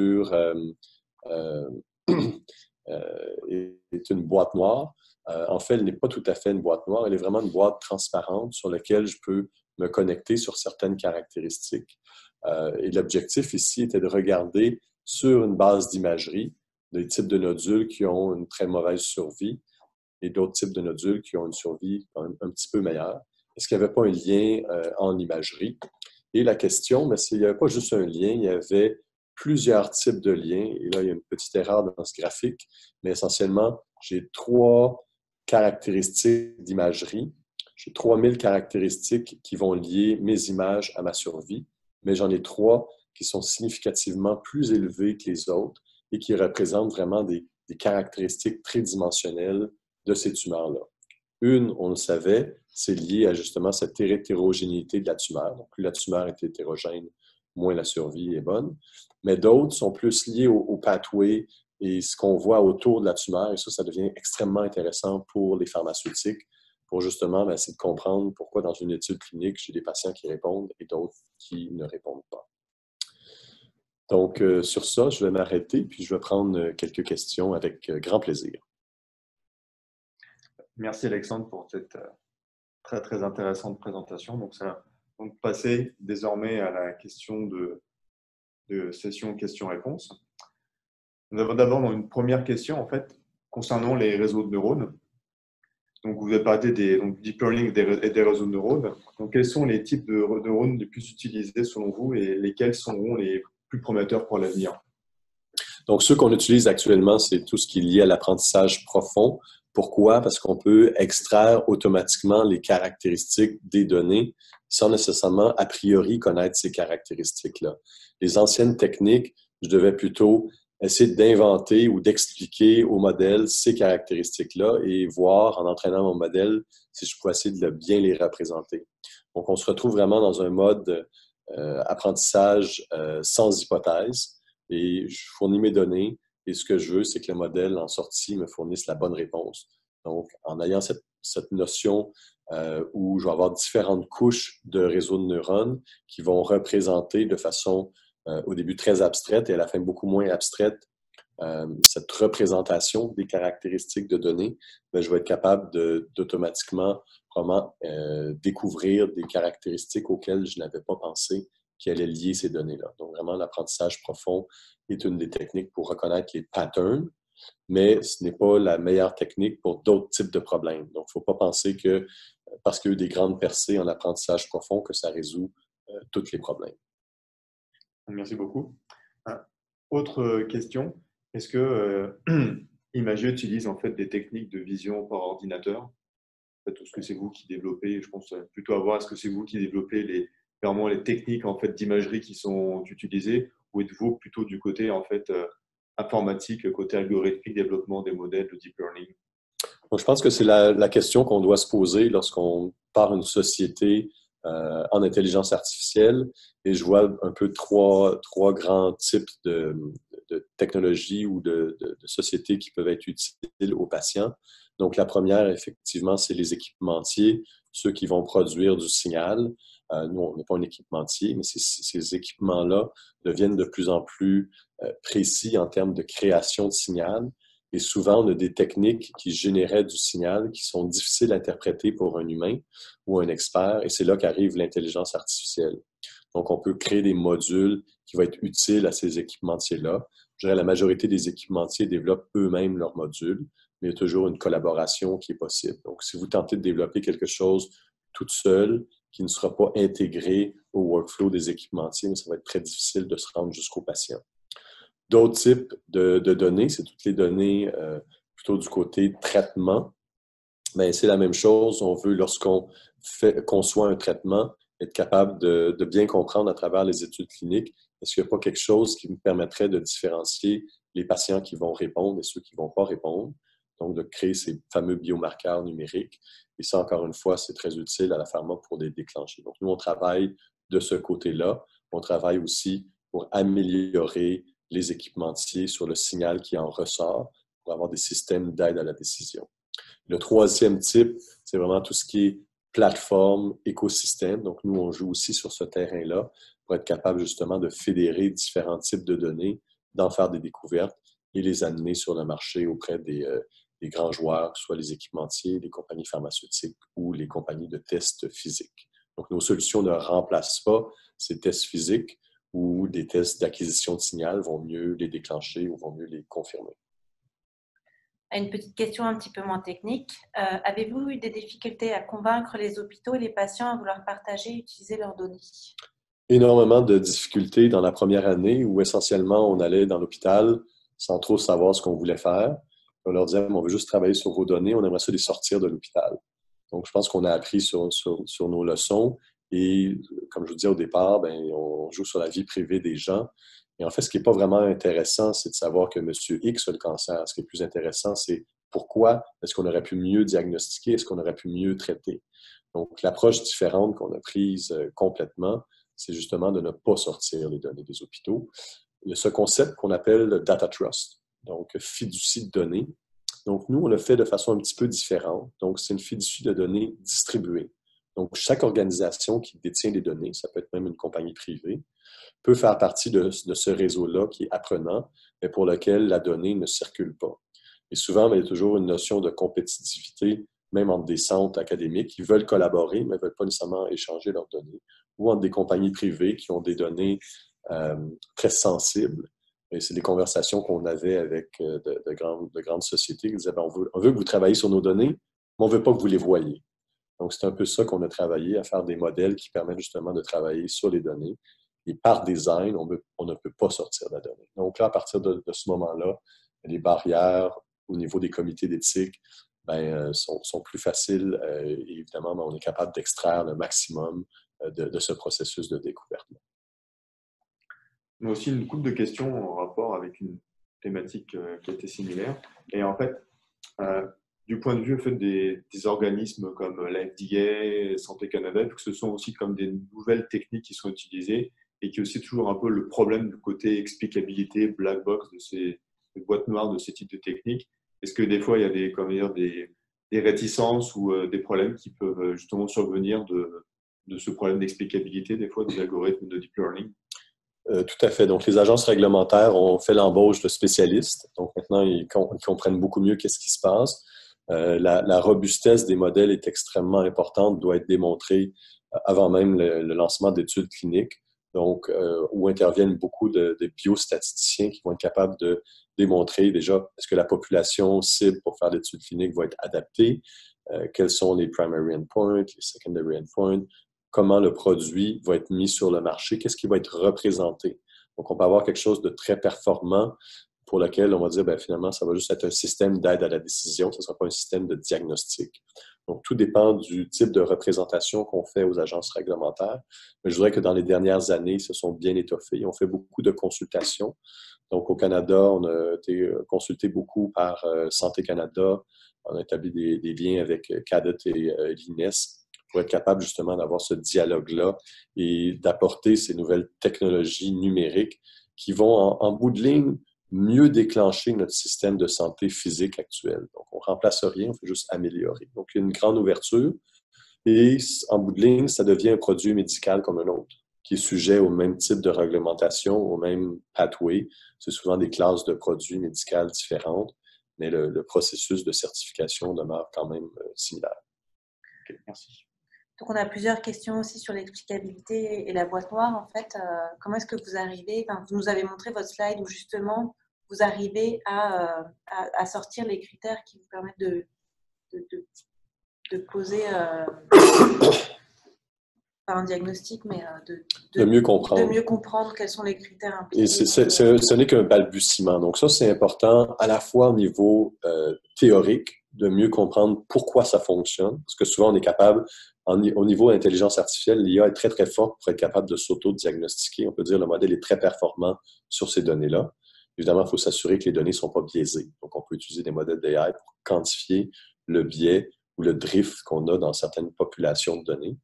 est une boîte noire. En fait, elle n'est pas tout à fait une boîte noire. Elle est vraiment une boîte transparente sur laquelle je peux me connecter sur certaines caractéristiques. Et l'objectif ici était de regarder sur une base d'imagerie des types de nodules qui ont une très mauvaise survie et d'autres types de nodules qui ont une survie quand même un petit peu meilleure. Est-ce qu'il n'y avait pas un lien en imagerie? Et la question, mais il n'y avait pas juste un lien, il y avait plusieurs types de liens. Et là, il y a une petite erreur dans ce graphique, mais essentiellement, j'ai 3 caractéristiques d'imagerie. J'ai 3000 caractéristiques qui vont lier mes images à ma survie, mais j'en ai 3 qui sont significativement plus élevées que les autres et qui représentent vraiment des caractéristiques tridimensionnelles de ces tumeurs-là. Une, on le savait, c'est lié à justement cette hétérogénéité de la tumeur. Donc, plus la tumeur est hétérogène, moins la survie est bonne. Mais d'autres sont plus liés au pathway et ce qu'on voit autour de la tumeur. Et ça devient extrêmement intéressant pour les pharmaceutiques, pour justement essayer de comprendre pourquoi dans une étude clinique, j'ai des patients qui répondent et d'autres qui ne répondent pas. Donc, sur ça, je vais m'arrêter puis je vais prendre quelques questions avec grand plaisir. Merci Alexandre pour cette très très intéressante présentation. Donc, ça va passer désormais à la question de session questions-réponses. Nous avons d'abord une première question en fait concernant les réseaux de neurones. Donc, vous avez parlé des deep learning et des réseaux de neurones. Donc, quels sont les types de neurones les plus utilisés selon vous et lesquels seront les plus prometteurs pour l'avenir? Donc, ceux qu'on utilise actuellement, c'est tout ce qui est lié à l'apprentissage profond. Pourquoi? Parce qu'on peut extraire automatiquement les caractéristiques des données sans nécessairement a priori connaître ces caractéristiques-là. Les anciennes techniques, je devais plutôt essayer d'inventer ou d'expliquer au modèle ces caractéristiques-là et voir en entraînant mon modèle si je pouvais essayer de bien les représenter. Donc, on se retrouve vraiment dans un mode apprentissage sans hypothèse et je fournis mes données. Et ce que je veux, c'est que le modèle en sortie me fournisse la bonne réponse. Donc, en ayant cette notion où je vais avoir différentes couches de réseaux de neurones qui vont représenter de façon au début très abstraite et à la fin beaucoup moins abstraite cette représentation des caractéristiques de données, bien, je vais être capable d'automatiquement vraiment découvrir des caractéristiques auxquelles je n'avais pas pensé qui allaient lier ces données-là. Donc, vraiment, l'apprentissage profond est une des techniques pour reconnaître les patterns, mais ce n'est pas la meilleure technique pour d'autres types de problèmes. Donc, il ne faut pas penser que parce qu'il y a eu des grandes percées en apprentissage profond que ça résout tous les problèmes. Merci beaucoup. Autre question, est-ce que Imagio utilise en fait des techniques de vision par ordinateur? En fait, est-ce que c'est vous qui développez, je pense plutôt à voir, est-ce que c'est vous qui développez vraiment les techniques en fait, d'imagerie qui sont utilisées, ou êtes-vous plutôt du côté en fait, informatique, côté algorithmique, développement des modèles de deep learning? Donc, je pense que c'est la question qu'on doit se poser lorsqu'on part une société en intelligence artificielle. Et je vois un peu trois grands types de technologies ou de sociétés qui peuvent être utiles aux patients. Donc, la première, effectivement, c'est les équipementiers, ceux qui vont produire du signal. Nous, on n'est pas un équipementier, mais ces équipements-là deviennent de plus en plus précis en termes de création de signal. Et souvent, on a des techniques qui généraient du signal qui sont difficiles à interpréter pour un humain ou un expert. Et c'est là qu'arrive l'intelligence artificielle. Donc, on peut créer des modules qui vont être utiles à ces équipementiers-là. Je dirais que la majorité des équipementiers développent eux-mêmes leurs modules, mais il y a toujours une collaboration qui est possible. Donc, si vous tentez de développer quelque chose toute seule, qui ne sera pas intégré au workflow des équipementiers, ça va être très difficile de se rendre jusqu'au patient. D'autres types de données, c'est toutes les données plutôt du côté traitement. Bien, c'est la même chose. On veut, lorsqu'on conçoit un traitement, être capable de bien comprendre à travers les études cliniques, est-ce qu'il n'y a pas quelque chose qui nous permettrait de différencier les patients qui vont répondre et ceux qui ne vont pas répondre. Donc, de créer ces fameux biomarqueurs numériques. Et ça, encore une fois, c'est très utile à la pharma pour les déclencher. Donc, nous, on travaille de ce côté-là. On travaille aussi pour améliorer les équipementiers sur le signal qui en ressort pour avoir des systèmes d'aide à la décision. Le troisième type, c'est vraiment tout ce qui est plateforme, écosystème. Donc, nous, on joue aussi sur ce terrain-là pour être capable justement de fédérer différents types de données, d'en faire des découvertes et les amener sur le marché auprès des grands joueurs, soit les équipementiers, les compagnies pharmaceutiques ou les compagnies de tests physiques. Donc, nos solutions ne remplacent pas ces tests physiques ou des tests d'acquisition de signal vont mieux les déclencher ou vont mieux les confirmer. Une petite question un petit peu moins technique. Avez-vous eu des difficultés à convaincre les hôpitaux et les patients à vouloir partager et utiliser leurs données? Énormément de difficultés dans la première année où essentiellement on allait dans l'hôpital sans trop savoir ce qu'on voulait faire. On leur disait, on veut juste travailler sur vos données, on aimerait ça les sortir de l'hôpital. Donc, je pense qu'on a appris sur nos leçons et, comme je vous disais au départ, bien, on joue sur la vie privée des gens. Et en fait, ce qui n'est pas vraiment intéressant, c'est de savoir que M. X a le cancer. Ce qui est plus intéressant, c'est pourquoi est-ce qu'on aurait pu mieux diagnostiquer, est-ce qu'on aurait pu mieux traiter. Donc, l'approche différente qu'on a prise complètement, c'est justement de ne pas sortir les données des hôpitaux. Il y a ce concept qu'on appelle le data trust, donc fiducie de données. Donc, nous, on le fait de façon un petit peu différente. Donc, c'est une fiducie de données distribuée. Donc, chaque organisation qui détient les données, ça peut être même une compagnie privée, peut faire partie de ce réseau-là qui est apprenant, mais pour lequel la donnée ne circule pas. Et souvent, il y a toujours une notion de compétitivité, même entre des centres académiques qui veulent collaborer, mais ne veulent pas nécessairement échanger leurs données, ou entre des compagnies privées qui ont des données très sensibles. Et c'est des conversations qu'on avait avec de grandes sociétés qui disaient, on veut que vous travailliez sur nos données, mais on ne veut pas que vous les voyiez. Donc, c'est un peu ça qu'on a travaillé, à faire des modèles qui permettent justement de travailler sur les données. Et par design, on ne peut pas sortir de la donnée. Donc là, à partir de ce moment-là, les barrières au niveau des comités d'éthique sont plus faciles. Et évidemment, on est capable d'extraire le maximum de ce processus de découverte. On a aussi une couple de questions en rapport avec une thématique qui était similaire. Et en fait, du point de vue en fait, des organismes comme la FDA, Santé Canada, que ce sont aussi comme des nouvelles techniques qui sont utilisées et qui est aussi toujours un peu le problème du côté explicabilité, black box de ces boîtes noires de ces types de techniques. Est-ce que des fois, il y a des réticences ou des problèmes qui peuvent justement survenir de ce problème d'explicabilité des fois des algorithmes de deep learning? Tout à fait. Donc, les agences réglementaires ont fait l'embauche de spécialistes. Donc, maintenant, ils comprennent beaucoup mieux qu'est-ce qui se passe. La robustesse des modèles est extrêmement importante, doit être démontrée avant même le lancement d'études cliniques. Donc, où interviennent beaucoup de biostatisticiens qui vont être capables de démontrer déjà est-ce que la population cible pour faire l'étude clinique va être adaptée, quels sont les primary endpoints, les secondary endpoints, comment le produit va être mis sur le marché, qu'est-ce qui va être représenté. Donc, on peut avoir quelque chose de très performant pour lequel on va dire, bien, finalement, ça va juste être un système d'aide à la décision, ce ne sera pas un système de diagnostic. Donc, tout dépend du type de représentation qu'on fait aux agences réglementaires. Mais je dirais que dans les dernières années, ils se sont bien étoffés. On fait beaucoup de consultations. Donc, au Canada, on a été consulté beaucoup par Santé Canada. On a établi des liens avec CADET et l'INES pour être capable justement d'avoir ce dialogue-là et d'apporter ces nouvelles technologies numériques qui vont, en bout de ligne, mieux déclencher notre système de santé physique actuel. Donc, on ne remplace rien, on fait juste améliorer. Donc, il y a une grande ouverture et, en bout de ligne, ça devient un produit médical comme un autre, qui est sujet au même type de réglementation, au même pathway. C'est souvent des classes de produits médicaux différentes, mais le processus de certification demeure quand même similaire. Okay, merci. Donc, on a plusieurs questions aussi sur l'explicabilité et la boîte noire. En fait, comment est-ce que vous arrivez, vous nous avez montré votre slide où justement vous arrivez à sortir les critères qui vous permettent de poser, pas un diagnostic, mais de mieux comprendre. De mieux comprendre quels sont les critères impliqués. Et ce n'est qu'un balbutiement. Donc ça, c'est important à la fois au niveau théorique, de mieux comprendre pourquoi ça fonctionne. Parce que souvent, on est capable, au niveau de l'intelligence artificielle, l'IA est très, très forte pour être capable de s'auto-diagnostiquer. On peut dire que le modèle est très performant sur ces données-là. Évidemment, il faut s'assurer que les données ne sont pas biaisées. Donc, on peut utiliser des modèles d'AI pour quantifier le biais ou le drift qu'on a dans certaines populations de données.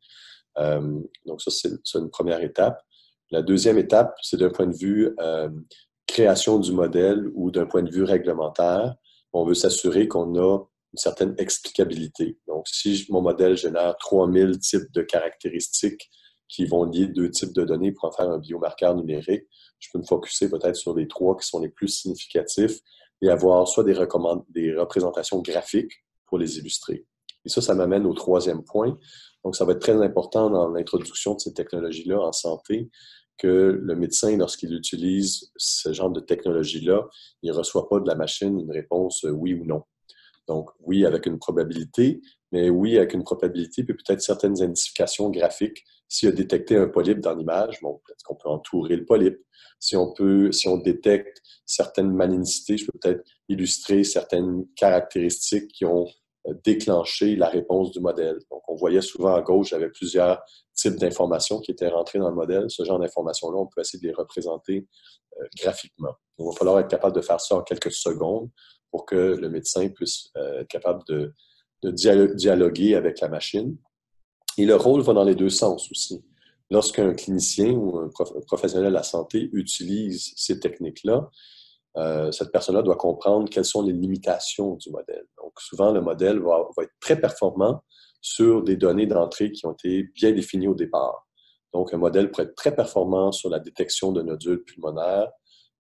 Donc, ça, c'est une première étape. La deuxième étape, c'est d'un point de vue création du modèle ou d'un point de vue réglementaire. On veut s'assurer qu'on a une certaine explicabilité. Donc, si mon modèle génère 3000 types de caractéristiques qui vont lier deux types de données pour en faire un biomarqueur numérique, je peux me focusser peut-être sur les 3 qui sont les plus significatifs et avoir soit des représentations graphiques pour les illustrer. Et ça m'amène au troisième point. Donc, ça va être très important dans l'introduction de ces technologies-là en santé que le médecin, lorsqu'il utilise ce genre de technologie-là, il ne reçoit pas de la machine une réponse oui ou non. Donc, oui avec une probabilité, mais oui avec une probabilité, puis peut-être certaines identifications graphiques. S'il a détecté un polype dans l'image, bon, peut-être qu'on peut entourer le polype. Si on détecte certaines malignicités, je peux peut-être illustrer certaines caractéristiques qui ont déclenché la réponse du modèle. Donc, on voyait souvent à gauche, j'avais plusieurs types d'informations qui étaient rentrées dans le modèle. Ce genre d'informations-là, on peut essayer de les représenter graphiquement. Donc, il va falloir être capable de faire ça en quelques secondes pour que le médecin puisse être capable de dialoguer avec la machine. Et le rôle va dans les deux sens aussi. Lorsqu'un clinicien ou un professionnel de la santé utilise ces techniques-là, cette personne-là doit comprendre quelles sont les limitations du modèle. Donc, souvent, le modèle va être très performant sur des données d'entrée qui ont été bien définies au départ. Donc, un modèle pourrait être très performant sur la détection de nodules pulmonaires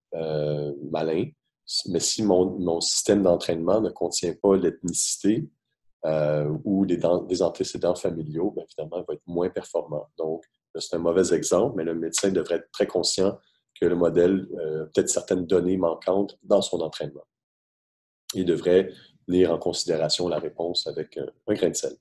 malins, mais si mon système d'entraînement ne contient pas l'ethnicité ou des antécédents familiaux, bien, évidemment, il va être moins performant. Donc, c'est un mauvais exemple, mais le médecin devrait être très conscient que le modèle a peut-être certaines données manquantes dans son entraînement. Il devrait tenir en considération la réponse avec un grain de sel.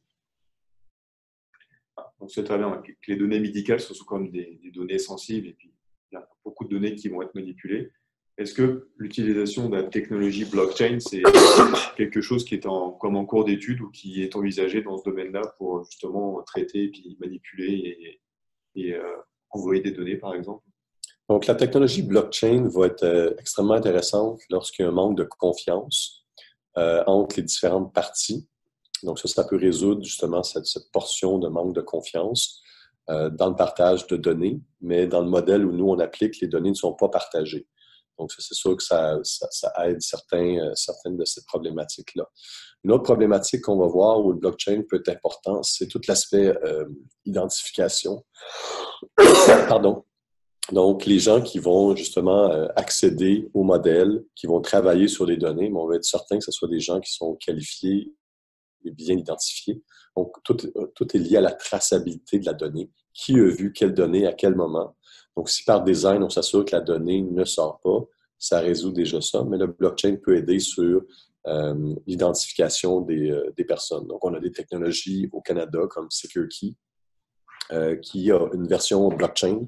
Donc, c'est très bien. Les données médicales sont comme des données sensibles et puis il y a beaucoup de données qui vont être manipulées. Est-ce que l'utilisation de la technologie blockchain, c'est quelque chose qui est comme en cours d'étude ou qui est envisagé dans ce domaine-là pour justement traiter et puis manipuler et envoyer des données, par exemple? Donc, la technologie blockchain va être extrêmement intéressante lorsqu'il y a un manque de confiance entre les différentes parties. Donc, ça peut résoudre justement cette portion de manque de confiance dans le partage de données, mais dans le modèle où nous, on applique, les données ne sont pas partagées. Donc, c'est sûr que ça aide certaines de ces problématiques-là. Une autre problématique qu'on va voir où le blockchain peut être important, c'est tout l'aspect identification. Pardon. Donc, les gens qui vont justement accéder aux modèles, qui vont travailler sur les données, mais on va être certain que ce soit des gens qui sont qualifiés et bien identifiés. Donc, tout est lié à la traçabilité de la donnée. Qui a vu quelle donnée à quel moment? Donc, si par design, on s'assure que la donnée ne sort pas, ça résout déjà ça. Mais le blockchain peut aider sur l'identification des personnes. Donc, on a des technologies au Canada comme SecureKey, qui a une version blockchain.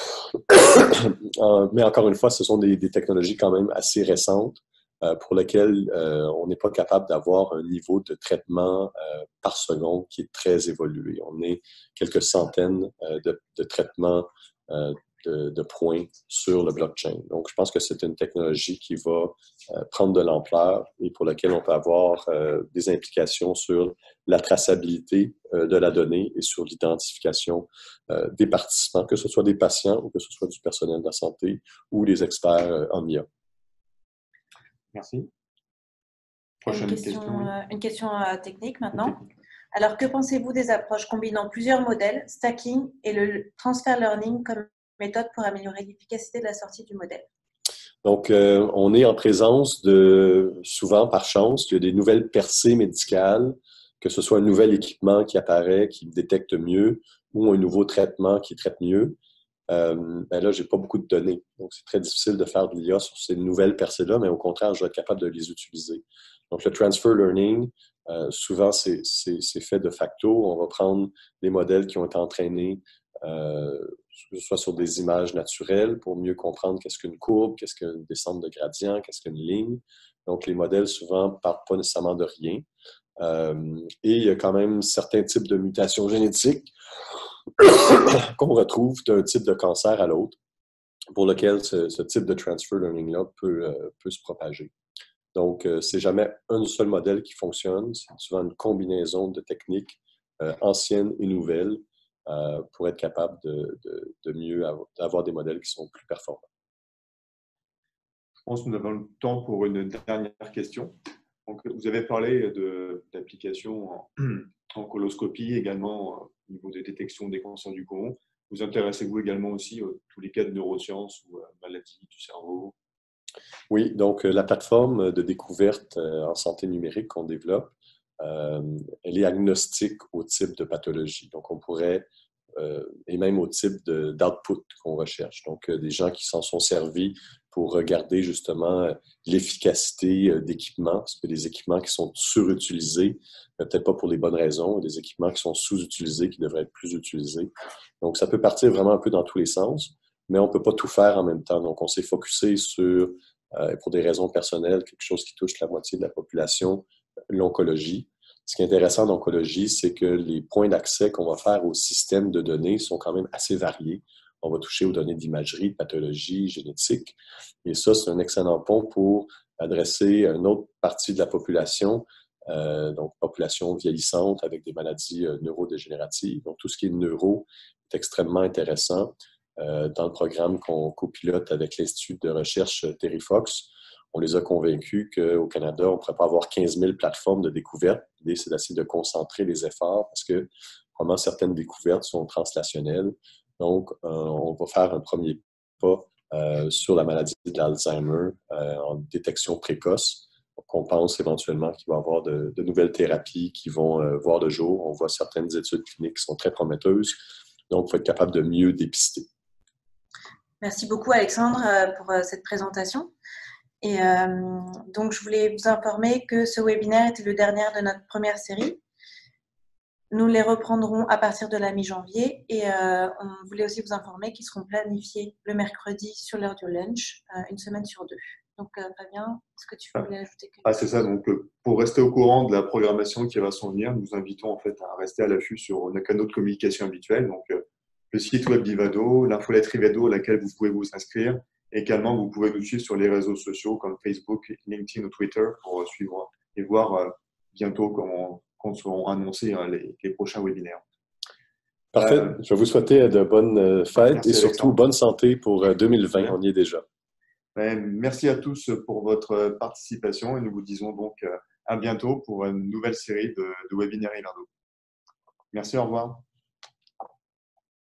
Mais encore une fois, ce sont des technologies quand même assez récentes pour lesquelles on n'est pas capable d'avoir un niveau de traitement par seconde qui est très évolué. On est quelques centaines de traitements de points sur le blockchain. Donc, je pense que c'est une technologie qui va prendre de l'ampleur et pour laquelle on peut avoir des implications sur la traçabilité de la donnée et sur l'identification des participants, que ce soit des patients ou que ce soit du personnel de la santé ou des experts en IA. Merci. Prochaine une question technique maintenant. Alors, que pensez-vous des approches combinant plusieurs modèles, stacking et le transfer learning comme méthode pour améliorer l'efficacité de la sortie du modèle? Donc, on est en présence de, souvent par chance, il y a des nouvelles percées médicales, que ce soit un nouvel équipement qui apparaît, qui détecte mieux, ou un nouveau traitement qui traite mieux. Ben là, j'ai pas beaucoup de données. Donc, c'est très difficile de faire de l'IA sur ces nouvelles percées-là, mais au contraire, je vais être capable de les utiliser. Donc, le transfer learning, souvent, c'est fait de facto. On va prendre des modèles qui ont été entraînés soit sur des images naturelles pour mieux comprendre qu'est-ce qu'une courbe, qu'est-ce qu'une descente de gradient, qu'est-ce qu'une ligne. Donc, les modèles, souvent, ne partent pas nécessairement de rien. Et il y a quand même certains types de mutations génétiques qu'on retrouve d'un type de cancer à l'autre, pour lequel ce type de transfer learning-là peut se propager. Donc, c'est jamais un seul modèle qui fonctionne, c'est souvent une combinaison de techniques anciennes et nouvelles pour être capable de mieux avoir des modèles qui sont plus performants. Je pense que nous avons le temps pour une dernière question. Donc, vous avez parlé d'applications en coloscopie, également au niveau de détection des cancers du côlon. Vous intéressez-vous également aussi à tous les cas de neurosciences ou maladies du cerveau? Oui, donc la plateforme de découverte en santé numérique qu'on développe, elle est agnostique au type de pathologie. Donc, on pourrait, et même au type d'output qu'on recherche. Donc, des gens qui s'en sont servis pour regarder justement l'efficacité d'équipements, parce que des équipements qui sont surutilisés, peut-être pas pour les bonnes raisons, des équipements qui sont sous-utilisés, qui devraient être plus utilisés. Donc, ça peut partir vraiment un peu dans tous les sens, mais on ne peut pas tout faire en même temps. Donc, on s'est focusé sur, pour des raisons personnelles, quelque chose qui touche la moitié de la population, l'oncologie. Ce qui est intéressant en oncologie, c'est que les points d'accès qu'on va faire au système de données sont quand même assez variés. On va toucher aux données d'imagerie, de pathologie, génétique. Et ça, c'est un excellent pont pour adresser une autre partie de la population, donc population vieillissante avec des maladies neurodégénératives. Donc, tout ce qui est neuro est extrêmement intéressant. Dans le programme qu'on copilote avec l'Institut de recherche Terry Fox, on les a convaincus qu'au Canada, on ne pourrait pas avoir 15 000 plateformes de découverte. L'idée, c'est d'essayer de concentrer les efforts parce que vraiment certaines découvertes sont translationnelles. Donc, on va faire un premier pas sur la maladie de l'Alzheimer en détection précoce. Donc, on pense éventuellement qu'il va y avoir de nouvelles thérapies qui vont voir le jour. On voit certaines études cliniques qui sont très prometteuses. Donc, il faut être capable de mieux dépister. Merci beaucoup, Alexandre, pour cette présentation. Et donc, je voulais vous informer que ce webinaire était le dernier de notre première série. Nous les reprendrons à partir de la mi-janvier et on voulait aussi vous informer qu'ils seront planifiés le mercredi sur l'heure du lunch, une semaine sur 2. Donc, Fabien, est-ce que tu voulais ajouter quelque chose? C'est ça. Donc, pour rester au courant de la programmation qui va s'en venir, nous invitons en fait à rester à l'affût sur nos canaux de communication habituels. Donc, le site web d'Ivado, l'infolette Rivado à laquelle vous pouvez vous inscrire. Également, vous pouvez nous suivre sur les réseaux sociaux comme Facebook, LinkedIn ou Twitter pour suivre et voir bientôt quand seront annoncés les prochains webinaires. Parfait. Je vais vous souhaiter de bonnes fêtes merci, et surtout Alexandre. Bonne santé pour 2020. On y est déjà. Merci à tous pour votre participation et nous vous disons donc à bientôt pour une nouvelle série de webinaires Rivado. Merci, au revoir.